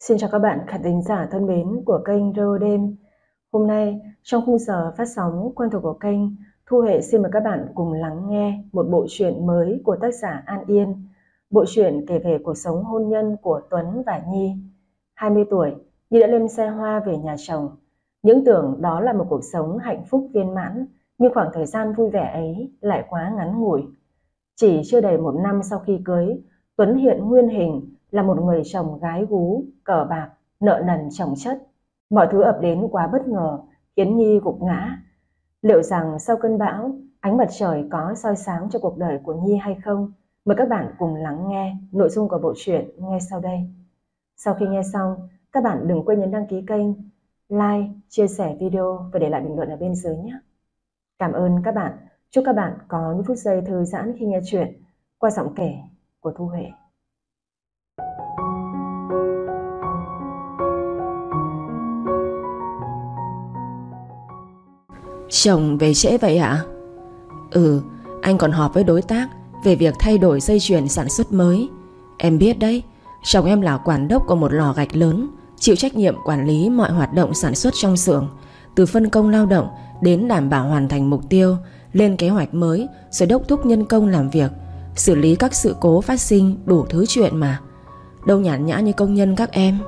Xin chào các bạn khán thính giả thân mến của kênh Radio Đêm. Hôm nay, trong khung giờ phát sóng quen thuộc của kênh, Thu Hệ xin mời các bạn cùng lắng nghe một bộ truyện mới của tác giả An Yên. Bộ truyện kể về cuộc sống hôn nhân của Tuấn và Nhi. 20 tuổi, Nhi đã lên xe hoa về nhà chồng. Những tưởng đó là một cuộc sống hạnh phúc viên mãn, nhưng khoảng thời gian vui vẻ ấy lại quá ngắn ngủi. Chỉ chưa đầy một năm sau khi cưới, Tuấn hiện nguyên hình là một người chồng gái gú, cờ bạc, nợ nần chồng chất. Mọi thứ ập đến quá bất ngờ, khiến Nhi gục ngã. Liệu rằng sau cơn bão, ánh mặt trời có soi sáng cho cuộc đời của Nhi hay không? Mời các bạn cùng lắng nghe nội dung của bộ truyện ngay sau đây. Sau khi nghe xong, các bạn đừng quên nhấn đăng ký kênh, like, chia sẻ video và để lại bình luận ở bên dưới nhé. Cảm ơn các bạn. Chúc các bạn có những phút giây thư giãn khi nghe chuyện qua giọng kể của Thu Huệ. Chồng về trễ vậy ạ? Anh còn họp với đối tác về việc thay đổi dây chuyền sản xuất mới. Em biết đấy, chồng em là quản đốc của một lò gạch lớn, chịu trách nhiệm quản lý mọi hoạt động sản xuất trong xưởng, từ phân công lao động đến đảm bảo hoàn thành mục tiêu, lên kế hoạch mới, rồi đốc thúc nhân công làm việc, xử lý các sự cố phát sinh, đủ thứ chuyện mà. Đâu nhàn nhã như công nhân các em.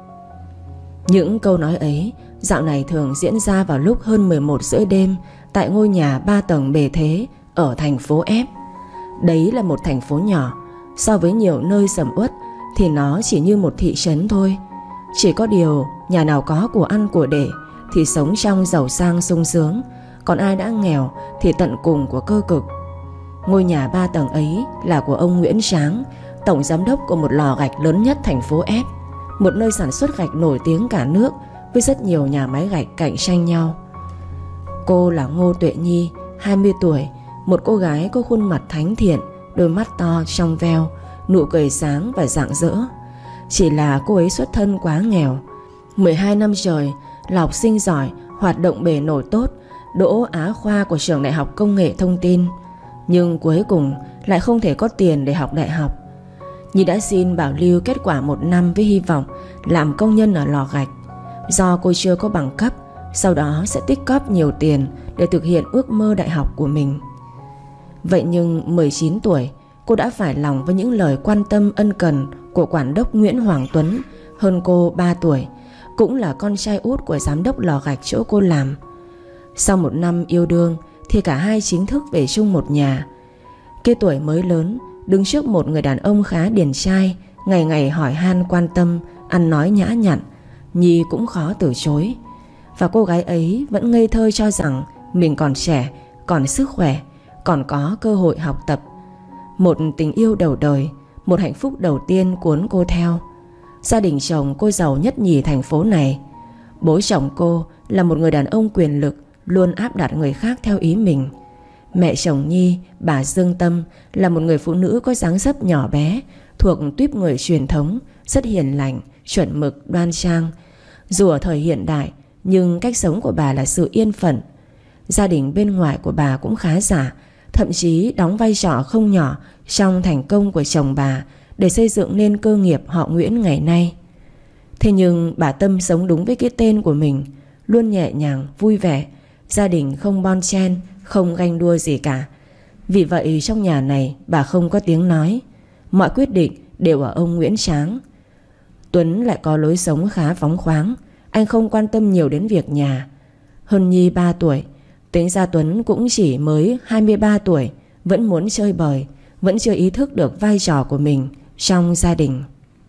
Những câu nói ấy dạo này thường diễn ra vào lúc hơn 11 rưỡi đêm tại ngôi nhà 3 tầng bề thế ở thành phố F. Đấy là một thành phố nhỏ, so với nhiều nơi sầm uất thì nó chỉ như một thị trấn thôi. Chỉ có điều nhà nào có của ăn của để thì sống trong giàu sang sung sướng, còn ai đã nghèo thì tận cùng của cơ cực. Ngôi nhà 3 tầng ấy là của ông Nguyễn Sáng, tổng giám đốc của một lò gạch lớn nhất thành phố F, một nơi sản xuất gạch nổi tiếng cả nước với rất nhiều nhà máy gạch cạnh tranh nhau. Cô là Ngô Tuệ Nhi, 20 tuổi, một cô gái có khuôn mặt thánh thiện, đôi mắt to trong veo, nụ cười sáng và rạng rỡ. Chỉ là cô ấy xuất thân quá nghèo. 12 năm trời là học sinh giỏi, hoạt động bề nổi tốt, đỗ Á khoa của trường Đại học Công nghệ Thông tin, nhưng cuối cùng lại không thể có tiền để học đại học. Nhi đã xin bảo lưu kết quả 1 năm với hy vọng làm công nhân ở lò gạch. Do cô chưa có bằng cấp, sau đó sẽ tích cóp nhiều tiền để thực hiện ước mơ đại học của mình. Vậy nhưng 19 tuổi, cô đã phải lòng với những lời quan tâm ân cần của quản đốc Nguyễn Hoàng Tuấn, hơn cô 3 tuổi, cũng là con trai út của giám đốc lò gạch chỗ cô làm. Sau 1 năm yêu đương thì cả hai chính thức về chung một nhà. Cái tuổi mới lớn, đứng trước một người đàn ông khá điển trai, ngày ngày hỏi han quan tâm, ăn nói nhã nhặn, Nhi cũng khó từ chối. Và cô gái ấy vẫn ngây thơ cho rằng mình còn trẻ, còn sức khỏe, còn có cơ hội học tập. Một tình yêu đầu đời, một hạnh phúc đầu tiên cuốn cô theo. Gia đình chồng cô giàu nhất nhì thành phố này. Bố chồng cô là một người đàn ông quyền lực, luôn áp đặt người khác theo ý mình. Mẹ chồng Nhi, bà Dương Tâm, là một người phụ nữ có dáng dấp nhỏ bé, thuộc tuýp người truyền thống, rất hiền lành, chuẩn mực, đoan trang. Dù ở thời hiện đại, nhưng cách sống của bà là sự yên phận. Gia đình bên ngoài của bà cũng khá giả, thậm chí đóng vai trò không nhỏ trong thành công của chồng bà để xây dựng nên cơ nghiệp họ Nguyễn ngày nay. Thế nhưng bà Tâm sống đúng với cái tên của mình, luôn nhẹ nhàng, vui vẻ. Gia đình không bon chen, không ganh đua gì cả. Vì vậy trong nhà này bà không có tiếng nói, mọi quyết định đều ở ông Nguyễn Sáng. Tuấn lại có lối sống khá phóng khoáng, anh không quan tâm nhiều đến việc nhà. Hơn Nhi 3 tuổi, tính ra Tuấn cũng chỉ mới 23 tuổi, vẫn muốn chơi bời, vẫn chưa ý thức được vai trò của mình trong gia đình.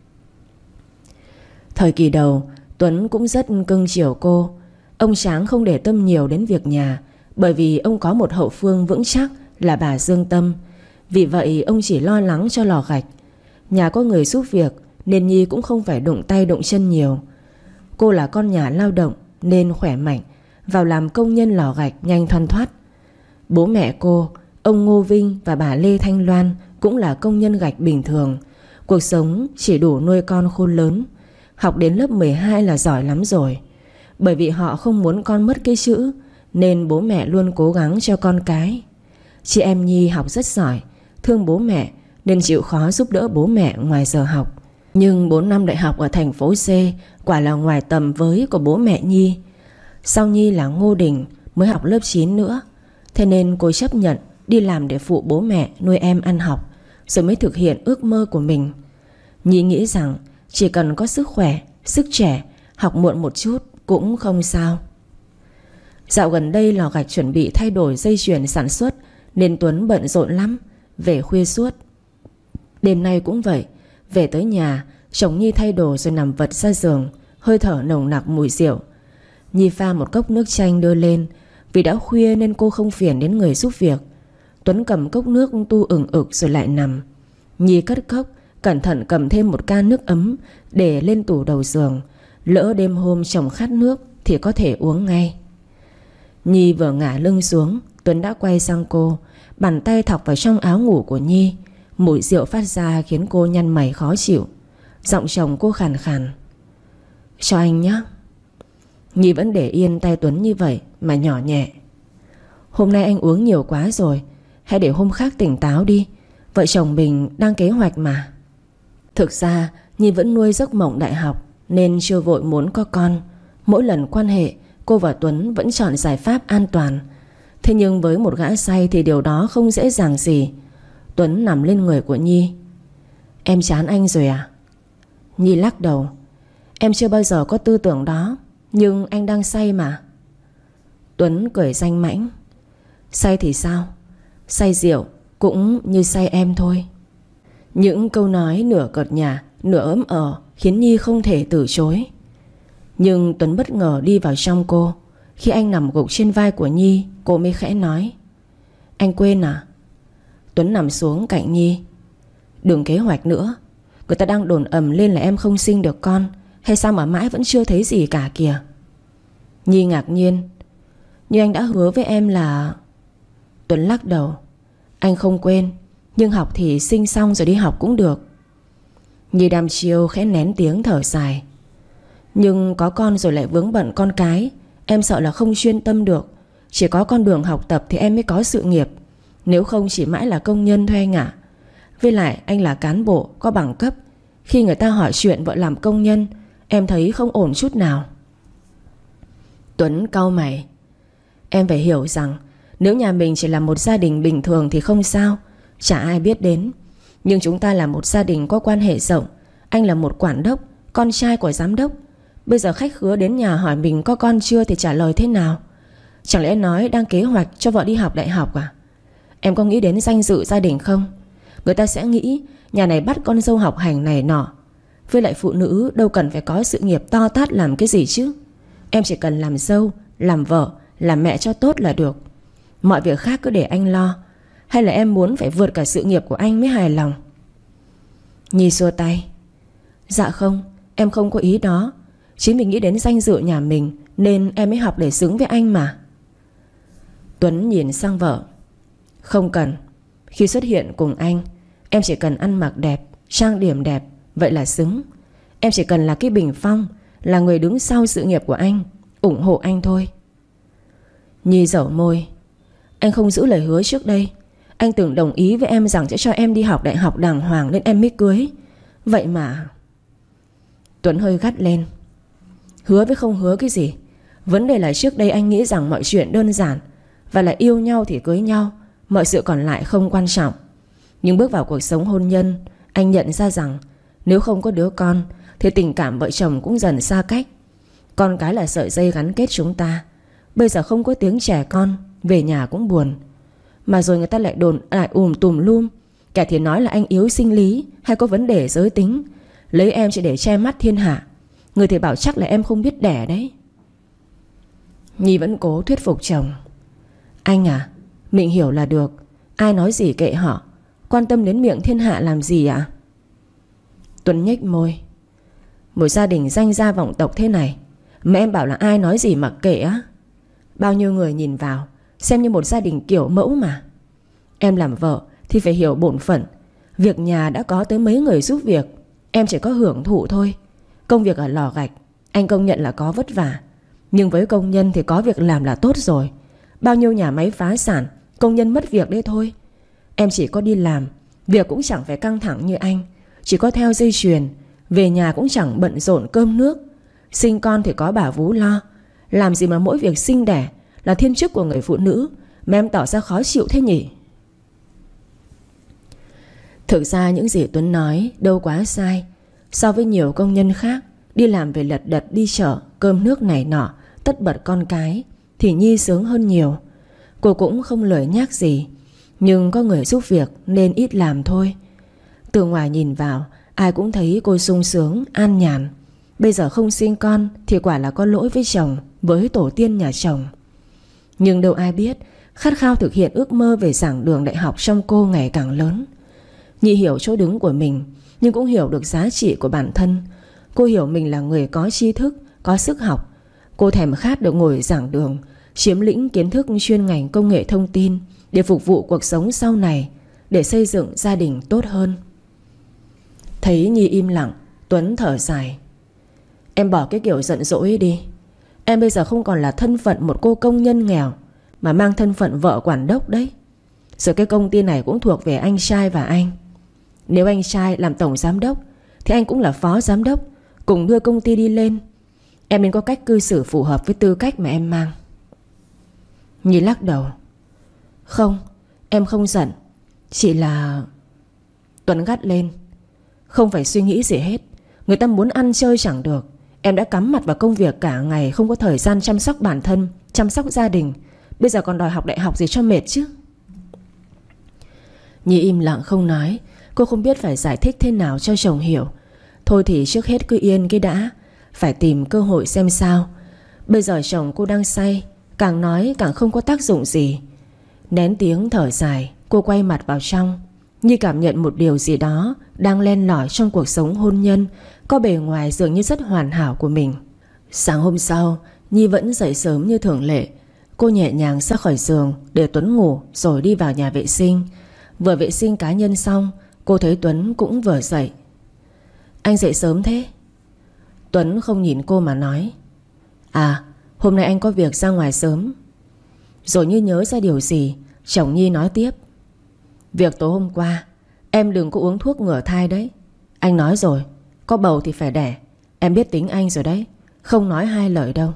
Thời kỳ đầu, Tuấn cũng rất cưng chiều cô. Ông Sáng không để tâm nhiều đến việc nhà, bởi vì ông có một hậu phương vững chắc là bà Dương Tâm. Vì vậy ông chỉ lo lắng cho lò gạch. Nhà có người giúp việc nên Nhi cũng không phải đụng tay đụng chân nhiều. Cô là con nhà lao động nên khỏe mạnh, vào làm công nhân lò gạch nhanh thoăn thoắt. Bố mẹ cô, ông Ngô Vinh và bà Lê Thanh Loan, cũng là công nhân gạch bình thường. Cuộc sống chỉ đủ nuôi con khôn lớn. Học đến lớp 12 là giỏi lắm rồi. Bởi vì họ không muốn con mất cái chữ, nên bố mẹ luôn cố gắng cho con cái. Chị em Nhi học rất giỏi, thương bố mẹ nên chịu khó giúp đỡ bố mẹ ngoài giờ học. Nhưng 4 năm đại học ở thành phố C quả là ngoài tầm với của bố mẹ Nhi. Sau Nhi là Ngô Đình mới học lớp 9 nữa, thế nên cô chấp nhận đi làm để phụ bố mẹ nuôi em ăn học, rồi mới thực hiện ước mơ của mình. Nhi nghĩ rằng chỉ cần có sức khỏe, sức trẻ, học muộn một chút cũng không sao. Dạo gần đây lò gạch chuẩn bị thay đổi dây chuyền sản xuất nên Tuấn bận rộn lắm, về khuya suốt. Đêm nay cũng vậy. Về tới nhà, chồng Nhi thay đồ rồi nằm vật ra giường, hơi thở nồng nặc mùi rượu. Nhi pha một cốc nước chanh đưa lên. Vì đã khuya nên cô không phiền đến người giúp việc. Tuấn cầm cốc nước tu ửng ực rồi lại nằm. Nhi cất cốc, cẩn thận cầm thêm một can nước ấm để lên tủ đầu giường. Lỡ đêm hôm chồng khát nước thì có thể uống ngay. Nhi vừa ngả lưng xuống, Tuấn đã quay sang cô, bàn tay thọc vào trong áo ngủ của Nhi. Mùi rượu phát ra khiến cô nhăn mày khó chịu. Giọng chồng cô khàn khàn: "Cho anh nhé." Nhi vẫn để yên tay Tuấn như vậy mà nhỏ nhẹ: "Hôm nay anh uống nhiều quá rồi, hãy để hôm khác tỉnh táo đi. Vợ chồng mình đang kế hoạch mà." Thực ra Nhi vẫn nuôi giấc mộng đại học nên chưa vội muốn có con. Mỗi lần quan hệ, cô và Tuấn vẫn chọn giải pháp an toàn. Thế nhưng với một gã say thì điều đó không dễ dàng gì. Tuấn nằm lên người của Nhi: "Em chán anh rồi à?" Nhi lắc đầu: "Em chưa bao giờ có tư tưởng đó, nhưng anh đang say mà." Tuấn cười danh mãnh: "Say thì sao? Say rượu cũng như say em thôi." Những câu nói nửa cợt nhả, nửa ấm khiến Nhi không thể từ chối. Nhưng Tuấn bất ngờ đi vào trong cô. Khi anh nằm gục trên vai của Nhi, cô mới khẽ nói: "Anh quên à?" Tuấn nằm xuống cạnh Nhi: "Đừng kế hoạch nữa. Người ta đang đồn ầm lên là em không sinh được con. Hay sao mà mãi vẫn chưa thấy gì cả kìa?" Nhi ngạc nhiên: "Nhưng anh đã hứa với em là..." Tuấn lắc đầu: "Anh không quên, nhưng học thì sinh xong rồi đi học cũng được." Nhi đăm chiêu khẽ nén tiếng thở dài: "Nhưng có con rồi lại vướng bận con cái, em sợ là không chuyên tâm được. Chỉ có con đường học tập thì em mới có sự nghiệp. Nếu không chỉ mãi là công nhân thôi anh ạ. Với lại anh là cán bộ có bằng cấp. Khi người ta hỏi chuyện vợ làm công nhân, em thấy không ổn chút nào." Tuấn cau mày: "Em phải hiểu rằng nếu nhà mình chỉ là một gia đình bình thường thì không sao, chả ai biết đến. Nhưng chúng ta là một gia đình có quan hệ rộng. Anh là một quản đốc, con trai của giám đốc. Bây giờ khách khứa đến nhà hỏi mình có con chưa thì trả lời thế nào? Chẳng lẽ nói đang kế hoạch cho vợ đi học đại học à? Em có nghĩ đến danh dự gia đình không? Người ta sẽ nghĩ nhà này bắt con dâu học hành này nọ. Với lại phụ nữ đâu cần phải có sự nghiệp to tát làm cái gì chứ. Em chỉ cần làm dâu, làm vợ, làm mẹ cho tốt là được. Mọi việc khác cứ để anh lo. Hay là em muốn phải vượt cả sự nghiệp của anh mới hài lòng?" Nhi xua tay: "Dạ không, em không có ý đó. Chính vì nghĩ đến danh dự nhà mình nên em mới học để xứng với anh mà." Tuấn nhìn sang vợ: "Không cần. Khi xuất hiện cùng anh, em chỉ cần ăn mặc đẹp, trang điểm đẹp, vậy là xứng. Em chỉ cần là cái bình phong, là người đứng sau sự nghiệp của anh, ủng hộ anh thôi." Nhi dẩu môi: "Anh không giữ lời hứa trước đây. Anh từng đồng ý với em rằng sẽ cho em đi học đại học đàng hoàng nên em mới cưới. Vậy mà..." Tuấn hơi gắt lên: "Hứa với không hứa cái gì. Vấn đề là trước đây anh nghĩ rằng mọi chuyện đơn giản, và là yêu nhau thì cưới nhau, mọi sự còn lại không quan trọng. Nhưng bước vào cuộc sống hôn nhân, anh nhận ra rằng nếu không có đứa con thì tình cảm vợ chồng cũng dần xa cách. Con cái là sợi dây gắn kết chúng ta. Bây giờ không có tiếng trẻ con, về nhà cũng buồn. Mà rồi người ta lại đồn lại tùm lum. Kẻ thì nói là anh yếu sinh lý hay có vấn đề giới tính, lấy em chỉ để che mắt thiên hạ. Người thì bảo chắc là em không biết đẻ đấy." Nhi vẫn cố thuyết phục chồng: "Anh à, mình hiểu là được. Ai nói gì kệ họ. Quan tâm đến miệng thiên hạ làm gì ạ?" Tuấn nhếch môi: "Một gia đình danh gia vọng tộc thế này mà em bảo là ai nói gì mặc kệ á? Bao nhiêu người nhìn vào xem như một gia đình kiểu mẫu mà. Em làm vợ thì phải hiểu bổn phận. Việc nhà đã có tới mấy người giúp việc, em chỉ có hưởng thụ thôi. Công việc ở lò gạch anh công nhận là có vất vả, nhưng với công nhân thì có việc làm là tốt rồi. Bao nhiêu nhà máy phá sản, công nhân mất việc đấy thôi. Em chỉ có đi làm, việc cũng chẳng phải căng thẳng như anh, chỉ có theo dây chuyền, Về nhà cũng chẳng bận rộn cơm nước. Sinh con thì có bà vú lo. Làm gì mà mỗi việc sinh đẻ là thiên chức của người phụ nữ mà em tỏ ra khó chịu thế nhỉ? Thực ra những gì Tuấn nói đâu quá sai. So với nhiều công nhân khác đi làm về lật đật đi chợ, cơm nước này nọ, tất bật con cái, thì Nhi sướng hơn nhiều. Cô cũng không lời nhắc gì, nhưng có người giúp việc nên ít làm thôi. Từ ngoài nhìn vào, ai cũng thấy cô sung sướng, an nhàn. Bây giờ không sinh con thì quả là có lỗi với chồng, với tổ tiên nhà chồng. Nhưng đâu ai biết khát khao thực hiện ước mơ về giảng đường đại học trong cô ngày càng lớn. Nhi hiểu chỗ đứng của mình, nhưng cũng hiểu được giá trị của bản thân. Cô hiểu mình là người có tri thức, có sức học. Cô thèm khát được ngồi giảng đường, chiếm lĩnh kiến thức chuyên ngành công nghệ thông tin để phục vụ cuộc sống sau này, để xây dựng gia đình tốt hơn. Thấy Nhi im lặng, Tuấn thở dài. Em bỏ cái kiểu giận dỗi đi. Em bây giờ không còn là thân phận một cô công nhân nghèo, mà mang thân phận vợ quản đốc đấy. Rồi cái công ty này cũng thuộc về anh trai và anh. Nếu anh trai làm tổng giám đốc thì anh cũng là phó giám đốc, cùng đưa công ty đi lên. Em nên có cách cư xử phù hợp với tư cách mà em mang. Nhi lắc đầu. Không, em không giận. Chỉ là... Tuấn gắt lên. Không phải suy nghĩ gì hết. Người ta muốn ăn chơi chẳng được. Em đã cắm mặt vào công việc cả ngày, không có thời gian chăm sóc bản thân, chăm sóc gia đình. Bây giờ còn đòi học đại học gì cho mệt chứ. Nhi im lặng không nói. Cô không biết phải giải thích thế nào cho chồng hiểu. Thôi thì trước hết cứ yên cái đã, phải tìm cơ hội xem sao. Bây giờ chồng cô đang say, càng nói càng không có tác dụng gì. Nén tiếng thở dài, cô quay mặt vào trong. Nhi cảm nhận một điều gì đó đang len lỏi trong cuộc sống hôn nhân, có bề ngoài dường như rất hoàn hảo của mình. Sáng hôm sau, Nhi vẫn dậy sớm như thường lệ. Cô nhẹ nhàng ra khỏi giường để Tuấn ngủ, rồi đi vào nhà vệ sinh. Vừa vệ sinh cá nhân xong, cô thấy Tuấn cũng vừa dậy. Anh dậy sớm thế? Tuấn không nhìn cô mà nói. À, hôm nay anh có việc ra ngoài sớm. Rồi như nhớ ra điều gì, chồng Nhi nói tiếp. Việc tối hôm qua, em đừng có uống thuốc ngừa thai đấy. Anh nói rồi, có bầu thì phải đẻ. Em biết tính anh rồi đấy, không nói hai lời đâu.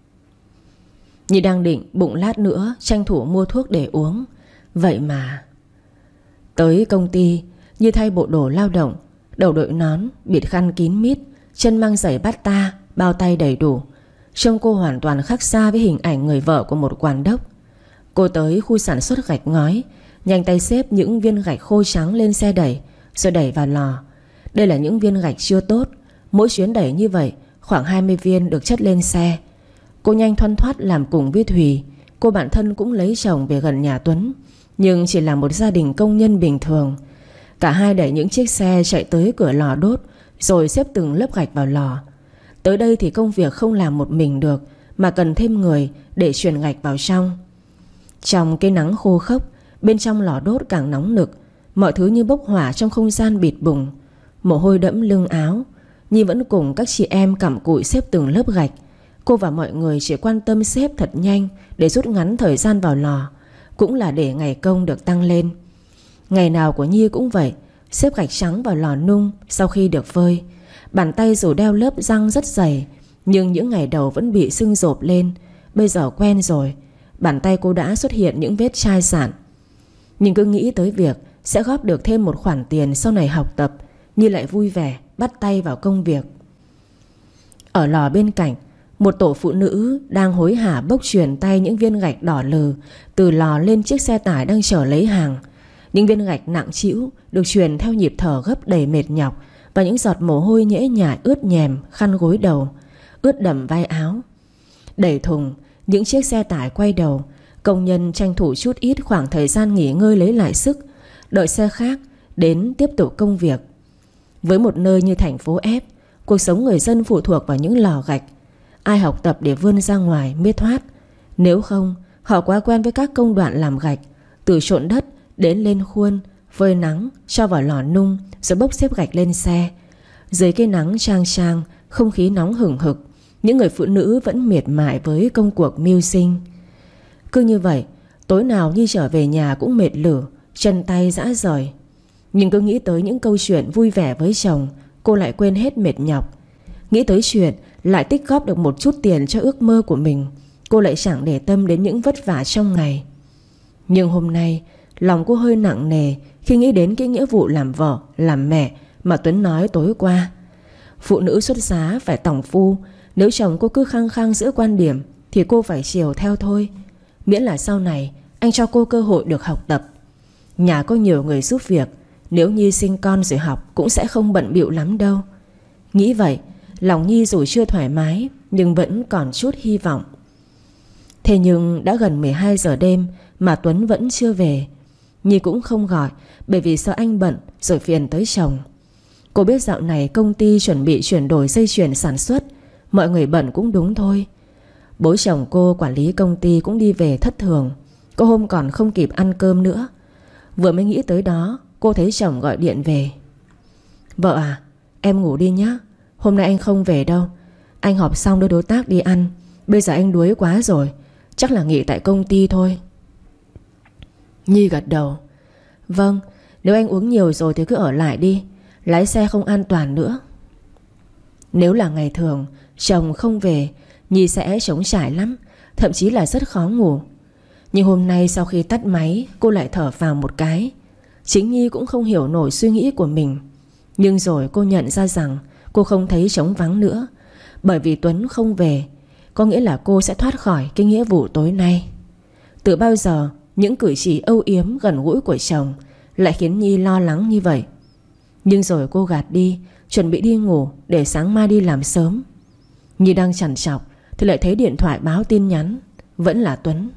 Nhi đang định bụng lát nữa tranh thủ mua thuốc để uống. Vậy mà... Tới công ty, Nhi thay bộ đồ lao động, đầu đội nón, bịt khăn kín mít, chân mang giày bata, bao tay đầy đủ. Trông cô hoàn toàn khác xa với hình ảnh người vợ của một quản đốc. Cô tới khu sản xuất gạch ngói, nhanh tay xếp những viên gạch khô trắng lên xe đẩy, rồi đẩy vào lò. Đây là những viên gạch chưa tốt. Mỗi chuyến đẩy như vậy, khoảng 20 viên được chất lên xe. Cô nhanh thoăn thoắt làm cùng với Thùy. Cô bản thân cũng lấy chồng về gần nhà Tuấn, nhưng chỉ là một gia đình công nhân bình thường. Cả hai đẩy những chiếc xe chạy tới cửa lò đốt, rồi xếp từng lớp gạch vào lò. Tới đây thì công việc không làm một mình được, mà cần thêm người để truyền gạch vào trong. Trong cái nắng khô khốc, bên trong lò đốt càng nóng nực. Mọi thứ như bốc hỏa trong không gian bịt bùng. Mồ hôi đẫm lưng áo. Nhi vẫn cùng các chị em cặm cụi xếp từng lớp gạch. Cô và mọi người chỉ quan tâm xếp thật nhanh để rút ngắn thời gian vào lò, cũng là để ngày công được tăng lên. Ngày nào của Nhi cũng vậy, xếp gạch trắng vào lò nung sau khi được phơi. Bàn tay dù đeo lớp răng rất dày, nhưng những ngày đầu vẫn bị sưng rộp lên. Bây giờ quen rồi, bàn tay cô đã xuất hiện những vết chai sạn. Nhưng cứ nghĩ tới việc sẽ góp được thêm một khoản tiền sau này học tập, Nhi lại vui vẻ bắt tay vào công việc. Ở lò bên cạnh, một tổ phụ nữ đang hối hả bốc truyền tay những viên gạch đỏ lừ từ lò lên chiếc xe tải đang chở lấy hàng. Những viên gạch nặng trĩu được truyền theo nhịp thở gấp đầy mệt nhọc, và những giọt mồ hôi nhễ nhại ướt nhèm khăn gối đầu, ướt đẫm vai áo. Đẩy thùng, những chiếc xe tải quay đầu. Công nhân tranh thủ chút ít khoảng thời gian nghỉ ngơi lấy lại sức, đợi xe khác đến tiếp tục công việc. Với một nơi như thành phố F, cuộc sống người dân phụ thuộc vào những lò gạch. Ai học tập để vươn ra ngoài mới thoát. Nếu không, họ quá quen với các công đoạn làm gạch, từ trộn đất đến lên khuôn, phơi nắng, cho vào lò nung, rồi bốc xếp gạch lên xe. Dưới cái nắng chang chang, không khí nóng hừng hực, những người phụ nữ vẫn miệt mài với công cuộc mưu sinh. Cứ như vậy, tối nào Nhi trở về nhà cũng mệt lử, chân tay rã rời. Nhưng cứ nghĩ tới những câu chuyện vui vẻ với chồng, cô lại quên hết mệt nhọc. Nghĩ tới chuyện lại tích góp được một chút tiền cho ước mơ của mình, cô lại chẳng để tâm đến những vất vả trong ngày. Nhưng hôm nay lòng cô hơi nặng nề khi nghĩ đến cái nghĩa vụ làm vợ, làm mẹ mà Tuấn nói tối qua. Phụ nữ xuất giá phải tòng phu. Nếu chồng cô cứ khăng khăng giữ quan điểm thì cô phải chiều theo thôi, miễn là sau này anh cho cô cơ hội được học tập. Nhà có nhiều người giúp việc, nếu Nhi sinh con rồi học cũng sẽ không bận bịu lắm đâu. Nghĩ vậy, lòng Nhi dù chưa thoải mái nhưng vẫn còn chút hy vọng. Thế nhưng đã gần 12 giờ đêm mà Tuấn vẫn chưa về. Nhi cũng không gọi, bởi vì sợ anh bận rồi phiền tới chồng. Cô biết dạo này công ty chuẩn bị chuyển đổi dây chuyền sản xuất, mọi người bận cũng đúng thôi. Bố chồng cô quản lý công ty cũng đi về thất thường, có hôm còn không kịp ăn cơm nữa. Vừa mới nghĩ tới đó, cô thấy chồng gọi điện về. Vợ à, em ngủ đi nhé, hôm nay anh không về đâu. Anh họp xong đưa đối tác đi ăn, bây giờ anh đuối quá rồi, chắc là nghỉ tại công ty thôi. Nhi gật đầu. Vâng, nếu anh uống nhiều rồi thì cứ ở lại đi, lái xe không an toàn nữa. Nếu là ngày thường chồng không về, Nhi sẽ trống trải lắm, thậm chí là rất khó ngủ. Nhưng hôm nay sau khi tắt máy, cô lại thở phào một cái. Chính Nhi cũng không hiểu nổi suy nghĩ của mình. Nhưng rồi cô nhận ra rằng cô không thấy trống vắng nữa, bởi vì Tuấn không về, có nghĩa là cô sẽ thoát khỏi cái nghĩa vụ tối nay. Từ bao giờ những cử chỉ âu yếm gần gũi của chồng lại khiến Nhi lo lắng như vậy. Nhưng rồi cô gạt đi, chuẩn bị đi ngủ để sáng mai đi làm sớm. Nhi đang trằn trọc thì lại thấy điện thoại báo tin nhắn. Vẫn là Tuấn.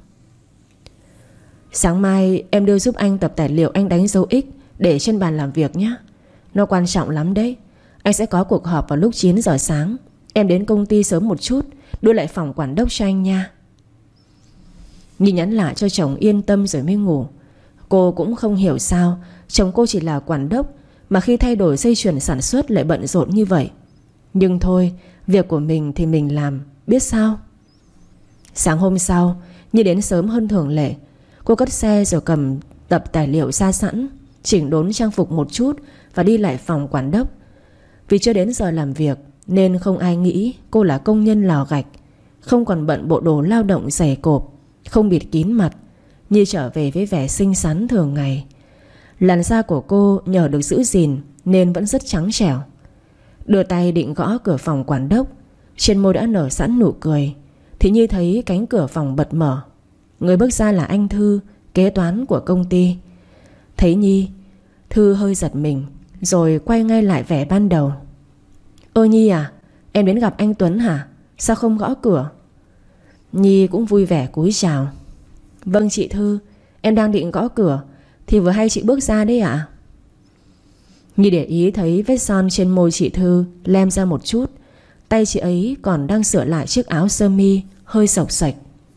Sáng mai em đưa giúp anh tập tài liệu anh đánh dấu X để trên bàn làm việc nhé. Nó quan trọng lắm đấy. Anh sẽ có cuộc họp vào lúc 9 giờ sáng. Em đến công ty sớm một chút, đưa lại phòng quản đốc cho anh nha. Nhi nhắn lại cho chồng yên tâm rồi mới ngủ. Cô cũng không hiểu sao chồng cô chỉ là quản đốc mà khi thay đổi dây chuyền sản xuất lại bận rộn như vậy. Nhưng thôi, việc của mình thì mình làm, biết sao. Sáng hôm sau, Nhi đến sớm hơn thường lệ. Cô cất xe rồi cầm tập tài liệu ra sẵn, chỉnh đốn trang phục một chút và đi lại phòng quản đốc. Vì chưa đến giờ làm việc nên không ai nghĩ cô là công nhân lò gạch, không còn bận bộ đồ lao động dày cộp, không bịt kín mặt. Nhi trở về với vẻ xinh xắn thường ngày. Làn da của cô nhờ được giữ gìn nên vẫn rất trắng trẻo. Đưa tay định gõ cửa phòng quản đốc, trên môi đã nở sẵn nụ cười, thì Nhi thấy cánh cửa phòng bật mở. Người bước ra là anh Thư, kế toán của công ty. Thấy Nhi, Thư hơi giật mình rồi quay ngay lại vẻ ban đầu. Ơ Nhi à, em đến gặp anh Tuấn hả? Sao không gõ cửa? Nhi cũng vui vẻ cúi chào. Vâng chị Thư, em đang định gõ cửa thì vừa hay chị bước ra đấy ạ. Nhi để ý thấy vết son trên môi chị Thư lem ra một chút. Tay chị ấy còn đang sửa lại chiếc áo sơ mi hơi xộc xệch.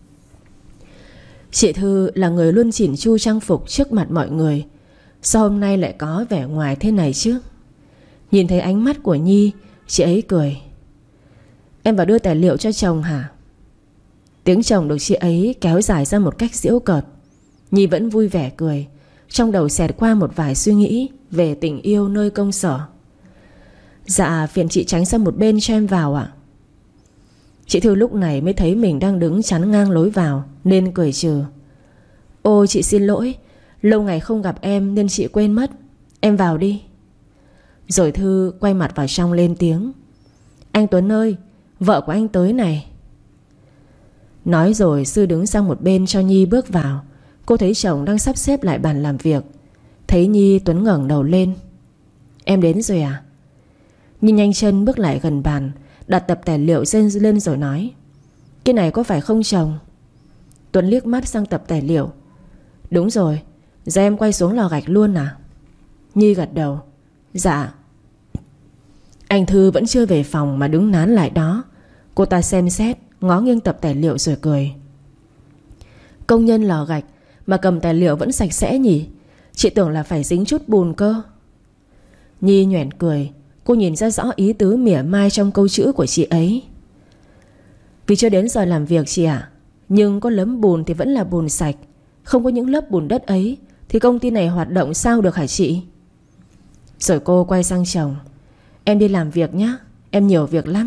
Chị Thư là người luôn chỉn chu trang phục trước mặt mọi người, sao hôm nay lại có vẻ ngoài thế này chứ? Nhìn thấy ánh mắt của Nhi, chị ấy cười. Em vào đưa tài liệu cho chồng hả? Tiếng chồng được chị ấy kéo dài ra một cách giễu cợt. Nhi vẫn vui vẻ cười, trong đầu xẹt qua một vài suy nghĩ về tình yêu nơi công sở. Dạ phiền chị tránh sang một bên cho em vào ạ. Chị Thư lúc này mới thấy mình đang đứng chắn ngang lối vào nên cười trừ. Ô chị xin lỗi, lâu ngày không gặp em nên chị quên mất. Em vào đi. Rồi Thư quay mặt vào trong lên tiếng. Anh Tuấn ơi, vợ của anh tới này. Nói rồi Sư đứng sang một bên cho Nhi bước vào. Cô thấy chồng đang sắp xếp lại bàn làm việc. Thấy Nhi, Tuấn ngẩng đầu lên. Em đến rồi à? Nhi nhanh chân bước lại gần bàn, đặt tập tài liệu lên rồi nói. Cái này có phải không chồng? Tuấn liếc mắt sang tập tài liệu. Đúng rồi, giờ em quay xuống lò gạch luôn à? Nhi gật đầu. Dạ. Anh Thư vẫn chưa về phòng mà đứng nán lại đó. Cô ta xem xét, ngó nghiêng tập tài liệu rồi cười. Công nhân lò gạch mà cầm tài liệu vẫn sạch sẽ nhỉ? Chị tưởng là phải dính chút bùn cơ. Nhi nhoẻn cười. Cô nhìn ra rõ ý tứ mỉa mai trong câu chữ của chị ấy. Vì chưa đến giờ làm việc chị ạ. Nhưng có lấm bùn thì vẫn là bùn sạch. Không có những lớp bùn đất ấy thì công ty này hoạt động sao được hả chị? Rồi cô quay sang chồng. Em đi làm việc nhé, em nhiều việc lắm.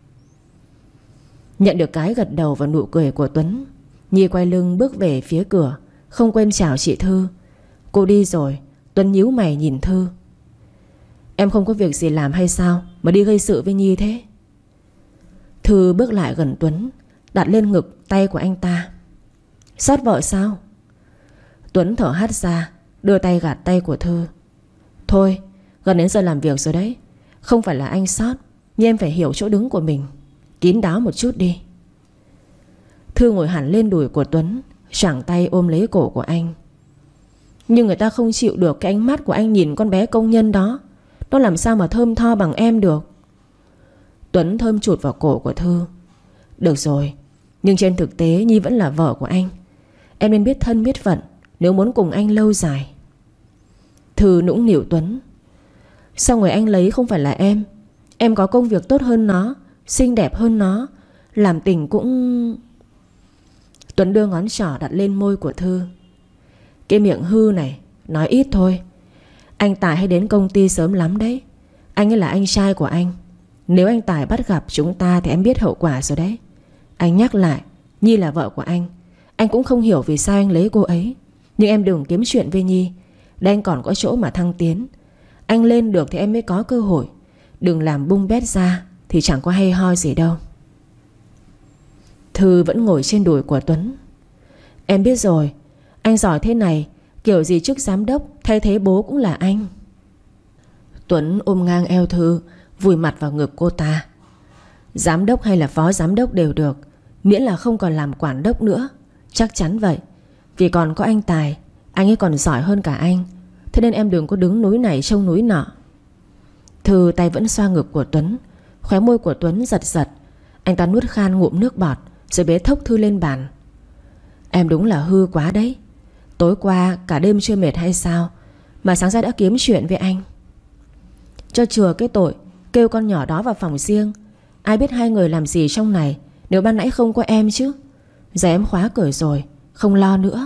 Nhận được cái gật đầu và nụ cười của Tuấn, Nhi quay lưng bước về phía cửa, không quên chào chị Thư. Cô đi rồi, Tuấn nhíu mày nhìn Thư. Em không có việc gì làm hay sao mà đi gây sự với Nhi thế? Thư bước lại gần Tuấn, đặt lên ngực tay của anh ta. Xót vợ sao? Tuấn thở hắt ra, đưa tay gạt tay của Thư. Thôi, gần đến giờ làm việc rồi đấy. Không phải là anh xót, nhưng em phải hiểu chỗ đứng của mình. Kín đáo một chút đi. Thư ngồi hẳn lên đùi của Tuấn, choàng tay ôm lấy cổ của anh. Nhưng người ta không chịu được cái ánh mắt của anh nhìn con bé công nhân đó. Nó làm sao mà thơm tho bằng em được. Tuấn thơm chụt vào cổ của Thư. Được rồi, nhưng trên thực tế Nhi vẫn là vợ của anh. Em nên biết thân biết phận nếu muốn cùng anh lâu dài. Thư nũng nịu Tuấn. Sao người anh lấy không phải là em? Em có công việc tốt hơn nó, xinh đẹp hơn nó, làm tình cũng... Tuấn đưa ngón trỏ đặt lên môi của Thư. Cái miệng hư này, nói ít thôi. Anh Tài hay đến công ty sớm lắm đấy. Anh ấy là anh trai của anh. Nếu anh Tài bắt gặp chúng ta thì em biết hậu quả rồi đấy. Anh nhắc lại, Nhi là vợ của anh. Anh cũng không hiểu vì sao anh lấy cô ấy. Nhưng em đừng kiếm chuyện với Nhi. Đây anh còn có chỗ mà thăng tiến. Anh lên được thì em mới có cơ hội. Đừng làm bung bét ra thì chẳng có hay ho gì đâu. Thư vẫn ngồi trên đùi của Tuấn. Em biết rồi, anh giỏi thế này, kiểu gì chức giám đốc thay thế bố cũng là anh. Tuấn ôm ngang eo Thư, vùi mặt vào ngực cô ta. Giám đốc hay là phó giám đốc đều được, miễn là không còn làm quản đốc nữa. Chắc chắn vậy. Vì còn có anh Tài, anh ấy còn giỏi hơn cả anh. Thế nên em đừng có đứng núi này trông núi nọ. Thư tay vẫn xoa ngực của Tuấn. Khóe môi của Tuấn giật giật. Anh ta nuốt khan ngụm nước bọt, rồi bế thốc Thư lên bàn. Em đúng là hư quá đấy. Tối qua cả đêm chưa mệt hay sao mà sáng ra đã kiếm chuyện với anh? Cho chừa cái tội kêu con nhỏ đó vào phòng riêng. Ai biết hai người làm gì trong này nếu ban nãy không có em chứ. Giờ em khóa cửa rồi, không lo nữa.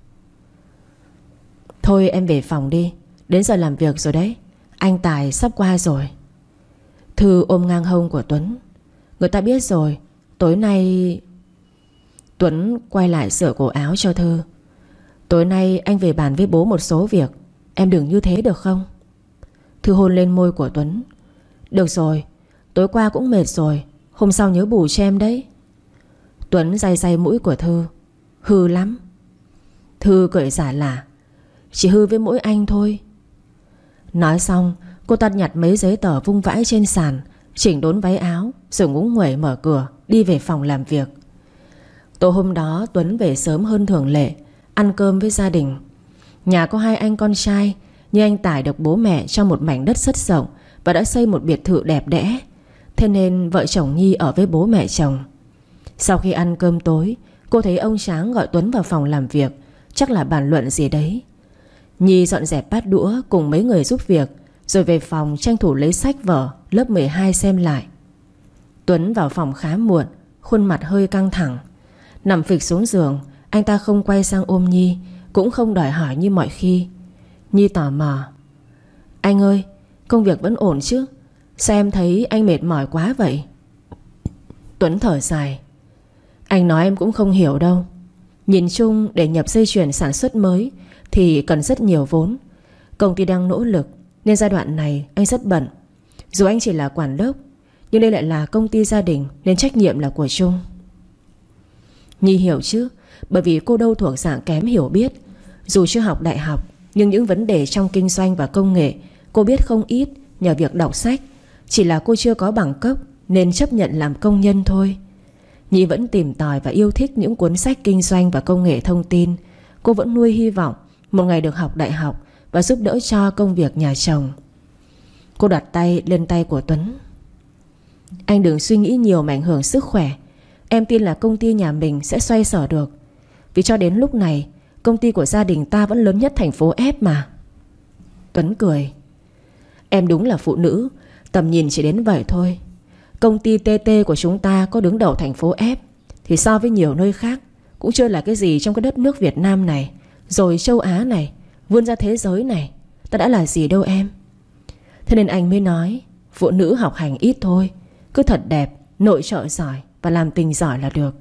Thôi em về phòng đi, đến giờ làm việc rồi đấy. Anh Tài sắp qua rồi. Thư ôm ngang hông của Tuấn. Người ta biết rồi, tối nay... Tuấn quay lại sửa cổ áo cho Thư. Tối nay anh về bàn với bố một số việc. Em đừng như thế được không? Thư hôn lên môi của Tuấn. Được rồi, tối qua cũng mệt rồi, hôm sau nhớ bù cho em đấy. Tuấn day day mũi của Thư. Hư lắm. Thư cười giả lả. Chỉ hư với mỗi anh thôi. Nói xong, cô ta nhặt mấy giấy tờ vung vãi trên sàn, chỉnh đốn váy áo, rồi ngúng nguẩy mở cửa đi về phòng làm việc. Tối hôm đó Tuấn về sớm hơn thường lệ, ăn cơm với gia đình. Nhà có hai anh con trai, nhưng anh Tài được bố mẹ cho một mảnh đất rất rộng và đã xây một biệt thự đẹp đẽ. Thế nên vợ chồng Nhi ở với bố mẹ chồng. Sau khi ăn cơm tối, cô thấy ông Tráng gọi Tuấn vào phòng làm việc, chắc là bàn luận gì đấy. Nhi dọn dẹp bát đũa cùng mấy người giúp việc, rồi về phòng tranh thủ lấy sách vở lớp 12 xem lại. Tuấn vào phòng khá muộn, khuôn mặt hơi căng thẳng. Nằm phịch xuống giường, anh ta không quay sang ôm Nhi, cũng không đòi hỏi như mọi khi. Nhi tò mò. Anh ơi, công việc vẫn ổn chứ? Sao em thấy anh mệt mỏi quá vậy? Tuấn thở dài. Anh nói em cũng không hiểu đâu. Nhìn chung để nhập dây chuyền sản xuất mới thì cần rất nhiều vốn. Công ty đang nỗ lực nên giai đoạn này anh rất bận. Dù anh chỉ là quản đốc, nhưng đây lại là công ty gia đình nên trách nhiệm là của chung. Nhi hiểu chứ, bởi vì cô đâu thuộc dạng kém hiểu biết. Dù chưa học đại học, nhưng những vấn đề trong kinh doanh và công nghệ cô biết không ít nhờ việc đọc sách. Chỉ là cô chưa có bằng cấp nên chấp nhận làm công nhân thôi. Nhi vẫn tìm tòi và yêu thích những cuốn sách kinh doanh và công nghệ thông tin. Cô vẫn nuôi hy vọng một ngày được học đại học và giúp đỡ cho công việc nhà chồng. Cô đặt tay lên tay của Tuấn. Anh đừng suy nghĩ nhiều mà ảnh hưởng sức khỏe. Em tin là công ty nhà mình sẽ xoay sở được. Vì cho đến lúc này công ty của gia đình ta vẫn lớn nhất thành phố F mà. Tuấn cười. Em đúng là phụ nữ, tầm nhìn chỉ đến vậy thôi. Công ty TT của chúng ta có đứng đầu thành phố F thì so với nhiều nơi khác cũng chưa là cái gì trong cái đất nước Việt Nam này, rồi châu Á này, vươn ra thế giới này, ta đã là gì đâu em. Thế nên anh mới nói Phụ nữ học hành ít thôi, cứ thật đẹp, nội trợ giỏi và làm tình giỏi là được.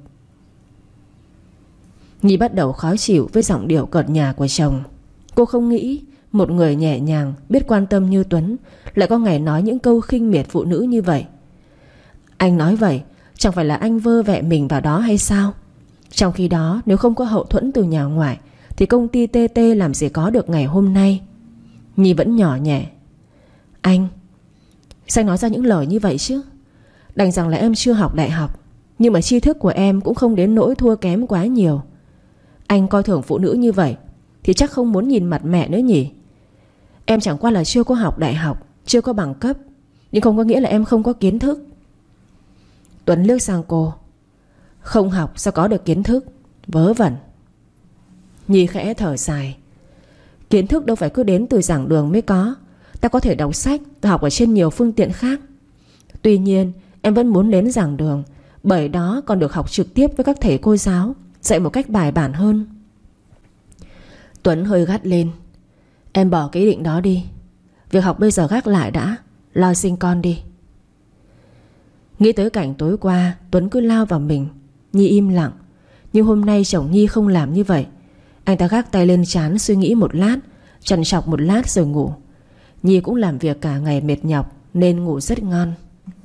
Nhi bắt đầu khó chịu với giọng điệu cợt nhả của chồng. Cô không nghĩ một người nhẹ nhàng, biết quan tâm như Tuấn lại có ngày nói những câu khinh miệt phụ nữ như vậy. Anh nói vậy chẳng phải là anh vơ vẹ mình vào đó hay sao? Trong khi đó nếu không có hậu thuẫn từ nhà ngoại thì công ty TT làm gì có được ngày hôm nay. Nhi vẫn nhỏ nhẹ. Anh, sao anh nói ra những lời như vậy chứ? Đành rằng là em chưa học đại học, nhưng mà tri thức của em cũng không đến nỗi thua kém quá nhiều. Anh coi thường phụ nữ như vậy thì chắc không muốn nhìn mặt mẹ nữa nhỉ? Em chẳng qua là chưa có học đại học, chưa có bằng cấp, nhưng không có nghĩa là em không có kiến thức. Tuấn liếc sang cô. Không học sao có được kiến thức? Vớ vẩn. Nhi khẽ thở dài. Kiến thức đâu phải cứ đến từ giảng đường mới có. Ta có thể đọc sách và học ở trên nhiều phương tiện khác. Tuy nhiên em vẫn muốn đến giảng đường, bởi đó còn được học trực tiếp với các thầy cô giáo, dạy một cách bài bản hơn. Tuấn hơi gắt lên. Em bỏ cái ý định đó đi. Việc học bây giờ gác lại đã, lo sinh con đi. Nghĩ tới cảnh tối qua Tuấn cứ lao vào mình, Nhi im lặng. Nhưng hôm nay chồng Nhi không làm như vậy. Anh ta gác tay lên trán suy nghĩ một lát, trằn trọc một lát rồi ngủ. Nhi cũng làm việc cả ngày mệt nhọc nên ngủ rất ngon.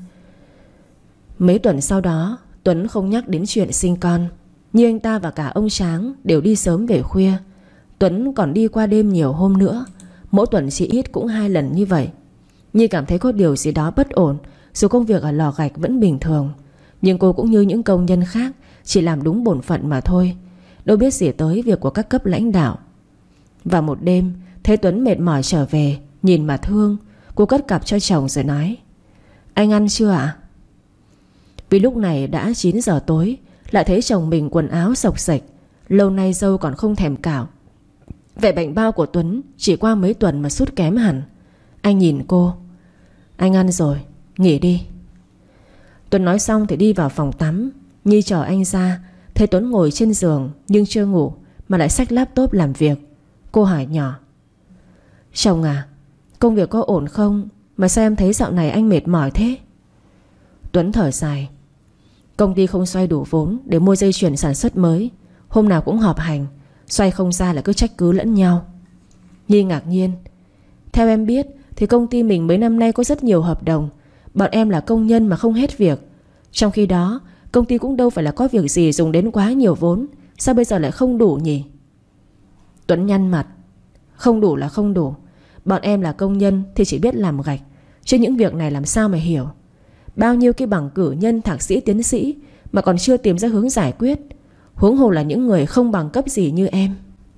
Mấy tuần sau đó Tuấn không nhắc đến chuyện sinh con. Nhi anh ta và cả ông Tráng đều đi sớm về khuya. Tuấn còn đi qua đêm nhiều hôm nữa. Mỗi tuần chỉ ít cũng 2 lần như vậy. Nhi cảm thấy có điều gì đó bất ổn. Dù công việc ở lò gạch vẫn bình thường, nhưng cô cũng như những công nhân khác, chỉ làm đúng bổn phận mà thôi, đâu biết gì tới việc của các cấp lãnh đạo. Và một đêm thấy Tuấn mệt mỏi trở về, nhìn mà thương, cô cất cặp cho chồng rồi nói: Anh ăn chưa ạ? Vì lúc này đã 9 giờ tối, lại thấy chồng mình quần áo xộc xệch, lâu nay râu còn không thèm cạo. Vẻ bệnh bao của Tuấn chỉ qua mấy tuần mà sút kém hẳn. Anh nhìn cô: Anh ăn rồi, nghỉ đi. Tuấn nói xong thì đi vào phòng tắm. Nhi chờ anh ra, thấy Tuấn ngồi trên giường nhưng chưa ngủ mà lại xách laptop làm việc. Cô hỏi nhỏ: Chồng à, công việc có ổn không mà sao em thấy dạo này anh mệt mỏi thế? Tuấn thở dài: Công ty không xoay đủ vốn để mua dây chuyền sản xuất mới, hôm nào cũng họp hành, xoay không ra là cứ trách cứ lẫn nhau. Nhi ngạc nhiên: Theo em biết thì công ty mình mấy năm nay có rất nhiều hợp đồng, bọn em là công nhân mà không hết việc. Trong khi đó công ty cũng đâu phải là có việc gì dùng đến quá nhiều vốn, sao bây giờ lại không đủ nhỉ? Tuấn nhăn mặt: Không đủ là không đủ. Bọn em là công nhân thì chỉ biết làm gạch, chứ những việc này làm sao mà hiểu. Bao nhiêu cái bằng cử nhân, thạc sĩ, tiến sĩ mà còn chưa tìm ra hướng giải quyết, huống hồ là những người không bằng cấp gì như em.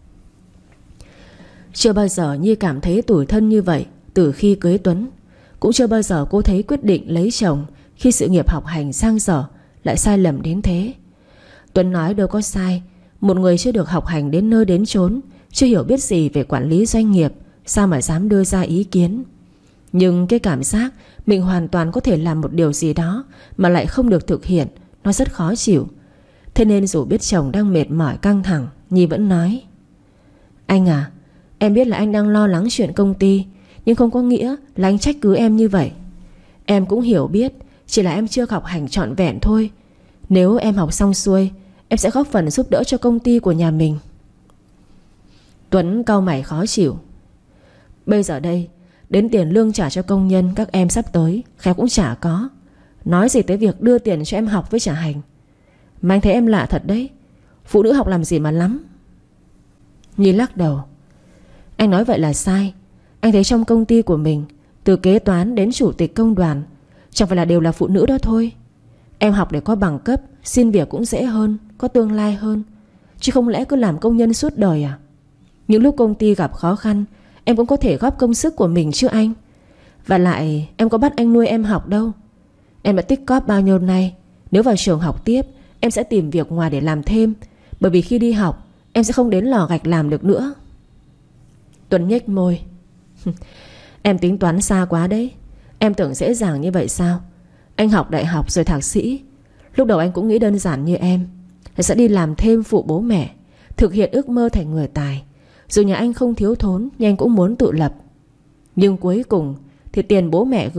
Chưa bao giờ Nhi cảm thấy tủi thân như vậy từ khi cưới Tuấn. Cũng chưa bao giờ cô thấy quyết định lấy chồng khi sự nghiệp học hành sang dở lại sai lầm đến thế. Tuấn nói đâu có sai. Một người chưa được học hành đến nơi đến chốn, chưa hiểu biết gì về quản lý doanh nghiệp, sao mà dám đưa ra ý kiến. Nhưng cái cảm giác mình hoàn toàn có thể làm một điều gì đó mà lại không được thực hiện, nó rất khó chịu. Thế nên dù biết chồng đang mệt mỏi căng thẳng, Nhi vẫn nói: Anh à, em biết là anh đang lo lắng chuyện công ty, nhưng không có nghĩa là anh trách cứ em như vậy. Em cũng hiểu biết, chỉ là em chưa học hành trọn vẹn thôi. Nếu em học xong xuôi, em sẽ góp phần giúp đỡ cho công ty của nhà mình. Tuấn cau mày khó chịu: Bây giờ đây, đến tiền lương trả cho công nhân các em sắp tới khéo cũng chả có. Nói gì tới việc đưa tiền cho em học với trả hành. Mà anh thấy em lạ thật đấy, phụ nữ học làm gì mà lắm. Nhi lắc đầu: Anh nói vậy là sai. Anh thấy trong công ty của mình, từ kế toán đến chủ tịch công đoàn, chẳng phải là đều là phụ nữ đó thôi. Em học để có bằng cấp, xin việc cũng dễ hơn, có tương lai hơn. Chứ không lẽ cứ làm công nhân suốt đời à? Những lúc công ty gặp khó khăn, em cũng có thể góp công sức của mình chứ anh. Và lại em có bắt anh nuôi em học đâu. Em đã tích cóp bao nhiêu nay. Nếu vào trường học tiếp, em sẽ tìm việc ngoài để làm thêm. Bởi vì khi đi học, em sẽ không đến lò gạch làm được nữa. Tuấn nhếch môi: Em tính toán xa quá đấy. Em tưởng dễ dàng như vậy sao? Anh học đại học rồi thạc sĩ. Lúc đầu anh cũng nghĩ đơn giản như em, là sẽ đi làm thêm phụ bố mẹ, thực hiện ước mơ thành người tài. Dù nhà anh không thiếu thốn, nhưng anh cũng muốn tự lập. Nhưng cuối cùng thì tiền bố mẹ gửi